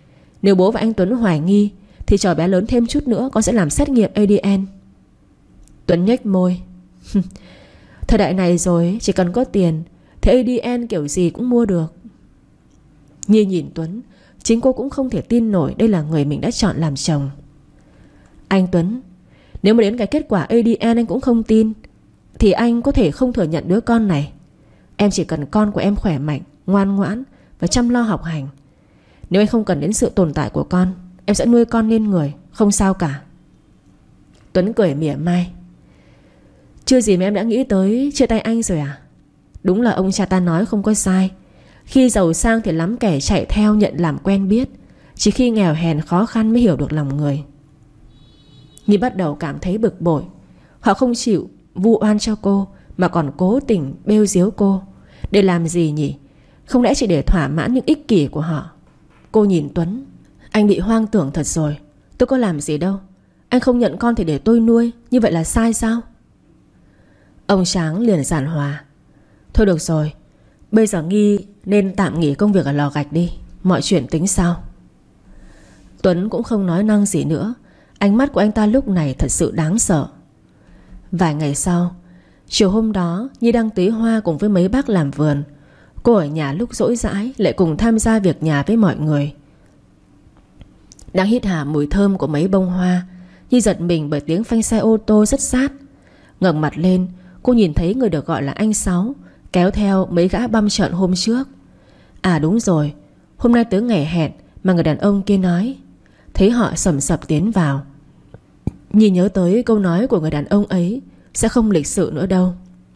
Nếu bố và anh Tuấn hoài nghi thì cho bé lớn thêm chút nữa, con sẽ làm xét nghiệm ADN. Tuấn nhếch môi. Thời đại này rồi, chỉ cần có tiền thì ADN kiểu gì cũng mua được. Nhi nhìn Tuấn, chính cô cũng không thể tin nổi đây là người mình đã chọn làm chồng. Anh Tuấn, nếu mà đến cái kết quả ADN anh cũng không tin thì anh có thể không thừa nhận đứa con này. Em chỉ cần con của em khỏe mạnh, ngoan ngoãn và chăm lo học hành. Nếu anh không cần đến sự tồn tại của con, em sẽ nuôi con nên người, không sao cả. Tuấn cười mỉa mai. Chưa gì mà em đã nghĩ tới chia tay anh rồi à? Đúng là ông cha ta nói không có sai. Khi giàu sang thì lắm kẻ chạy theo nhận làm quen biết, chỉ khi nghèo hèn khó khăn mới hiểu được lòng người. Nhi bắt đầu cảm thấy bực bội. Họ không chịu vu oan cho cô mà còn cố tình bêu diếu cô. Để làm gì nhỉ? Không lẽ chỉ để thỏa mãn những ích kỷ của họ? Cô nhìn Tuấn. Anh bị hoang tưởng thật rồi. Tôi có làm gì đâu. Anh không nhận con thì để tôi nuôi, như vậy là sai sao? Ông Tráng liền giản hòa. Thôi được rồi, bây giờ Nghi nên tạm nghỉ công việc ở lò gạch đi, mọi chuyện tính sau. Tuấn cũng không nói năng gì nữa. Ánh mắt của anh ta lúc này thật sự đáng sợ. Vài ngày sau, chiều hôm đó, Nhi đang tưới hoa cùng với mấy bác làm vườn. Cô ở nhà lúc rỗi rãi lại cùng tham gia việc nhà với mọi người. Đang hít hà mùi thơm của mấy bông hoa, Nhi giật mình bởi tiếng phanh xe ô tô rất sát. Ngẩng mặt lên, cô nhìn thấy người được gọi là anh Sáu kéo theo mấy gã băm trợn hôm trước. À đúng rồi, hôm nay tới ngày hẹn mà người đàn ông kia nói. Thấy họ sầm sập tiến vào, Nhi nhớ tới câu nói của người đàn ông ấy sẽ không lịch sự nữa đâu.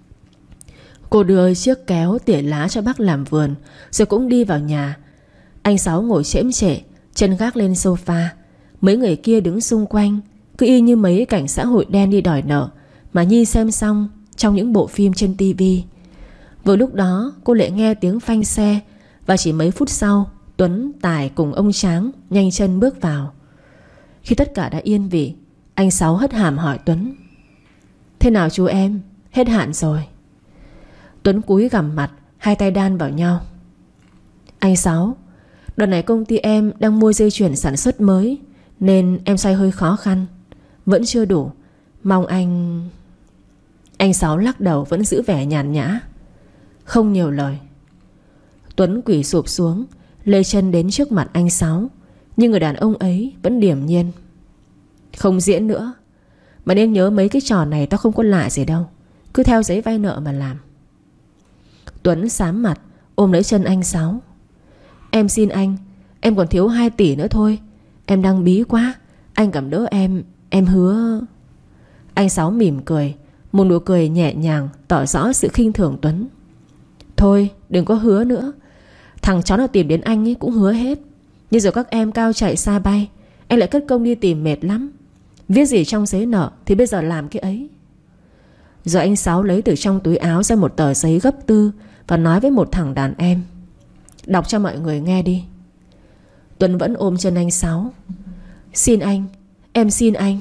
Cô đưa chiếc kéo tỉa lá cho bác làm vườn rồi cũng đi vào nhà. Anh Sáu ngồi chễm chệ, chân gác lên sofa. Mấy người kia đứng xung quanh, cứ y như mấy cảnh xã hội đen đi đòi nợ mà Nhi xem xong trong những bộ phim trên tivi. Vừa lúc đó cô lại nghe tiếng phanh xe, và chỉ mấy phút sau Tuấn, Tài cùng ông Tráng nhanh chân bước vào. Khi tất cả đã yên vị, anh Sáu hất hàm hỏi Tuấn: Thế nào chú em? Hết hạn rồi. Tuấn cúi gằm mặt, hai tay đan vào nhau. Anh Sáu, đợt này công ty em đang mua dây chuyền sản xuất mới nên em xoay hơi khó khăn, vẫn chưa đủ. Mong anh... Anh Sáu lắc đầu vẫn giữ vẻ nhàn nhã, không nhiều lời. Tuấn quỳ sụp xuống, lê chân đến trước mặt anh Sáu, nhưng người đàn ông ấy vẫn điềm nhiên. Không diễn nữa. Mà nên nhớ mấy cái trò này tao không có lạ gì đâu, cứ theo giấy vay nợ mà làm. Tuấn xám mặt ôm lấy chân anh Sáu. Em xin anh, em còn thiếu 2 tỷ nữa thôi. Em đang bí quá, anh cầm đỡ em hứa. Anh Sáu mỉm cười, một nụ cười nhẹ nhàng tỏ rõ sự khinh thường Tuấn. Thôi đừng có hứa nữa. Thằng chó nào tìm đến anh ấy cũng hứa hết. Nhưng rồi các em cao chạy xa bay, anh lại cất công đi tìm mệt lắm. Viết gì trong giấy nợ thì bây giờ làm cái ấy. Rồi anh Sáu lấy từ trong túi áo ra một tờ giấy gấp tư và nói với một thằng đàn em: Đọc cho mọi người nghe đi. Tuấn vẫn ôm chân anh Sáu. Xin anh, em xin anh.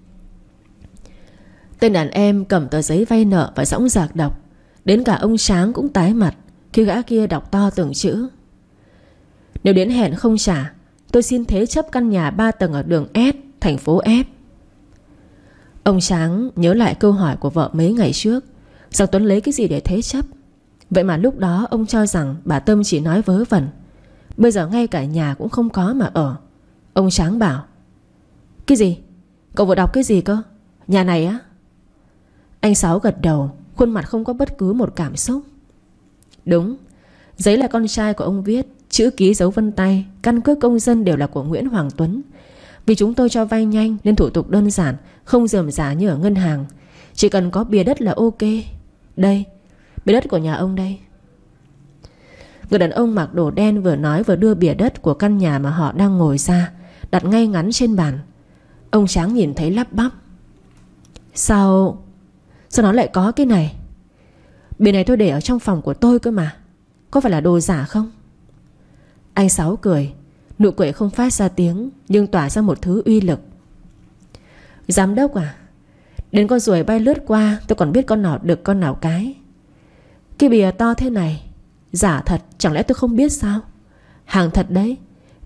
Tên đàn em cầm tờ giấy vay nợ và dõng dạc đọc. Đến cả ông Tráng cũng tái mặt khi gã kia đọc to từng chữ: Nếu đến hẹn không trả, tôi xin thế chấp căn nhà 3 tầng ở đường S, thành phố F. Ông Tráng nhớ lại câu hỏi của vợ mấy ngày trước, rằng Tuấn lấy cái gì để thế chấp. Vậy mà lúc đó ông cho rằng bà Tâm chỉ nói vớ vẩn. Bây giờ ngay cả nhà cũng không có mà ở. Ông Tráng bảo: Cái gì? Cậu vừa đọc cái gì cơ? Nhà này á? Anh Sáu gật đầu, khuôn mặt không có bất cứ một cảm xúc. Đúng, giấy là con trai của ông viết, chữ ký dấu vân tay, căn cước công dân đều là của Nguyễn Hoàng Tuấn. Vì chúng tôi cho vay nhanh nên thủ tục đơn giản, không rườm rà như ở ngân hàng. Chỉ cần có bìa đất là ok. Đây, bìa đất của nhà ông đây. Người đàn ông mặc đồ đen vừa nói vừa đưa bìa đất của căn nhà mà họ đang ngồi ra, đặt ngay ngắn trên bàn. Ông Tráng nhìn thấy lắp bắp: Sao nó lại có cái này? Bìa này tôi để ở trong phòng của tôi cơ mà. Có phải là đồ giả không? Anh Sáu cười. Nụ cười không phát ra tiếng, nhưng tỏa ra một thứ uy lực. Giám đốc à, đến con ruồi bay lướt qua tôi còn biết con nào đực con nào cái. Cái bìa to thế này, giả thật chẳng lẽ tôi không biết sao? Hàng thật đấy.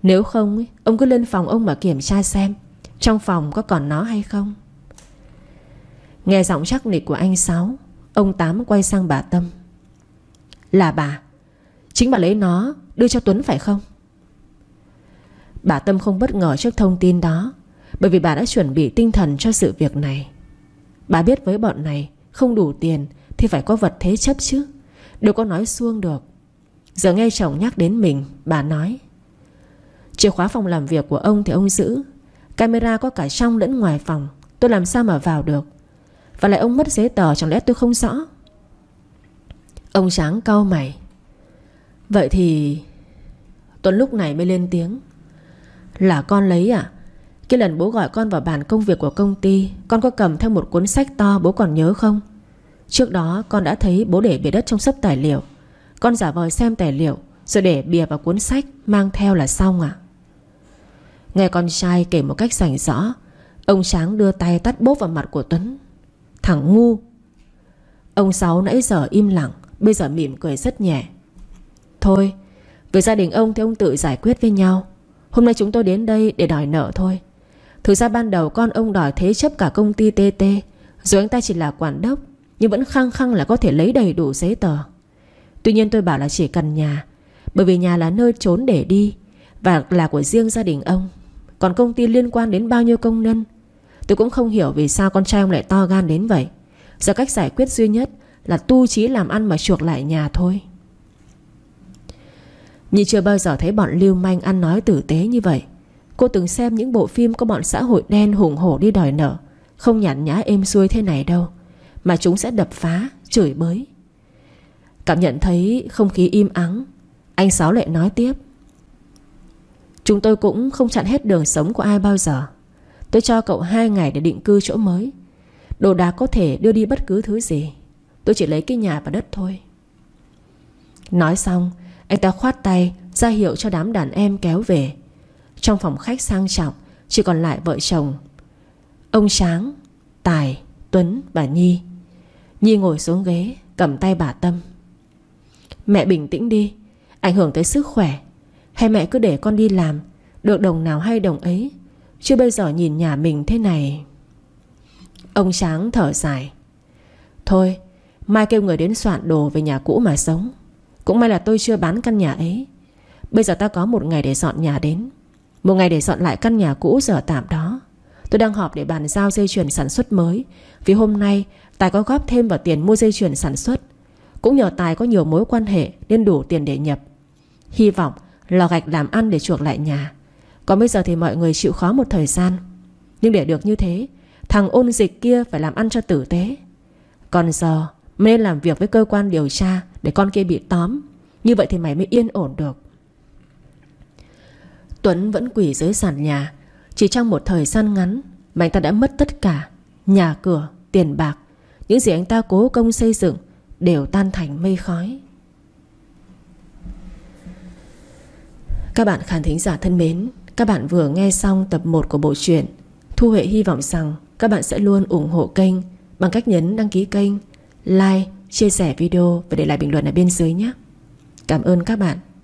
Nếu không ấy, ông cứ lên phòng ông mà kiểm tra xem trong phòng có còn nó hay không. Nghe giọng chắc nịch của anh Sáu, ông Tám quay sang bà Tâm. Là bà, chính bà lấy nó đưa cho Tuấn phải không? Bà Tâm không bất ngờ trước thông tin đó, bởi vì bà đã chuẩn bị tinh thần cho sự việc này. Bà biết với bọn này không đủ tiền thì phải có vật thế chấp chứ, đâu có nói suông được. Giờ nghe chồng nhắc đến mình, bà nói: chìa khóa phòng làm việc của ông thì ông giữ, camera có cả trong lẫn ngoài phòng, tôi làm sao mà vào được. Và lại ông mất giấy tờ, chẳng lẽ tôi không rõ? Ông Tráng cau mày. Vậy thì Tuấn lúc này mới lên tiếng: là con lấy à? Cái lần bố gọi con vào bàn công việc của công ty, con có cầm theo một cuốn sách to, bố còn nhớ không? Trước đó con đã thấy bố để bìa đất trong xấp tài liệu. Con giả vờ xem tài liệu rồi để bìa vào cuốn sách mang theo là xong à? Nghe con trai kể một cách rành rõ, ông Tráng đưa tay tát bốp vào mặt của Tuấn. Thằng ngu! Ông Sáu nãy giờ im lặng, bây giờ mỉm cười rất nhẹ. Thôi, về gia đình ông thì ông tự giải quyết với nhau. Hôm nay chúng tôi đến đây để đòi nợ thôi. Thực ra ban đầu con ông đòi thế chấp cả công ty TT, rồi anh ta chỉ là quản đốc, nhưng vẫn khăng khăng là có thể lấy đầy đủ giấy tờ. Tuy nhiên tôi bảo là chỉ cần nhà, bởi vì nhà là nơi trốn để đi và là của riêng gia đình ông. Còn công ty liên quan đến bao nhiêu công nhân. Tôi cũng không hiểu vì sao con trai ông lại to gan đến vậy. Giờ cách giải quyết duy nhất là tu chí làm ăn mà chuộc lại nhà thôi. Nhi chưa bao giờ thấy bọn lưu manh ăn nói tử tế như vậy. Cô từng xem những bộ phim có bọn xã hội đen hùng hổ đi đòi nợ, không nhàn nhã êm xuôi thế này đâu, mà chúng sẽ đập phá, chửi bới. Cảm nhận thấy không khí im ắng, anh Sáu lại nói tiếp: chúng tôi cũng không chặn hết đường sống của ai bao giờ. Tôi cho cậu 2 ngày để định cư chỗ mới. Đồ đạc có thể đưa đi bất cứ thứ gì. Tôi chỉ lấy cái nhà và đất thôi. Nói xong, anh ta khoát tay ra hiệu cho đám đàn em kéo về. Trong phòng khách sang trọng chỉ còn lại vợ chồng ông Tráng, Tài, Tuấn và Nhi. Nhi ngồi xuống ghế cầm tay bà Tâm. Mẹ bình tĩnh đi, ảnh hưởng tới sức khỏe. Hay mẹ cứ để con đi làm, được đồng nào hay đồng ấy, chứ bây giờ nhìn nhà mình thế này. Ông Tráng thở dài. Thôi, mai kêu người đến soạn đồ về nhà cũ mà sống. Cũng may là tôi chưa bán căn nhà ấy. Bây giờ ta có 1 ngày để dọn nhà đến, 1 ngày để dọn lại căn nhà cũ dở tạm đó. Tôi đang họp để bàn giao dây chuyền sản xuất mới, vì hôm nay Tài có góp thêm vào tiền mua dây chuyền sản xuất. Cũng nhờ Tài có nhiều mối quan hệ nên đủ tiền để nhập. Hy vọng lò gạch làm ăn để chuộc lại nhà. Còn bây giờ thì mọi người chịu khó một thời gian. Nhưng để được như thế, thằng ôn dịch kia phải làm ăn cho tử tế. Còn giờ mày nên làm việc với cơ quan điều tra để con kia bị tóm. Như vậy thì mày mới yên ổn được. Tuấn vẫn quỳ dưới sàn nhà. Chỉ trong một thời gian ngắn mà anh ta đã mất tất cả. Nhà cửa, tiền bạc, những gì anh ta cố công xây dựng đều tan thành mây khói. Các bạn khán thính giả thân mến, các bạn vừa nghe xong tập 1 của bộ truyện. Thu Huệ hy vọng rằng các bạn sẽ luôn ủng hộ kênh bằng cách nhấn đăng ký kênh, like, chia sẻ video và để lại bình luận ở bên dưới nhé. Cảm ơn các bạn.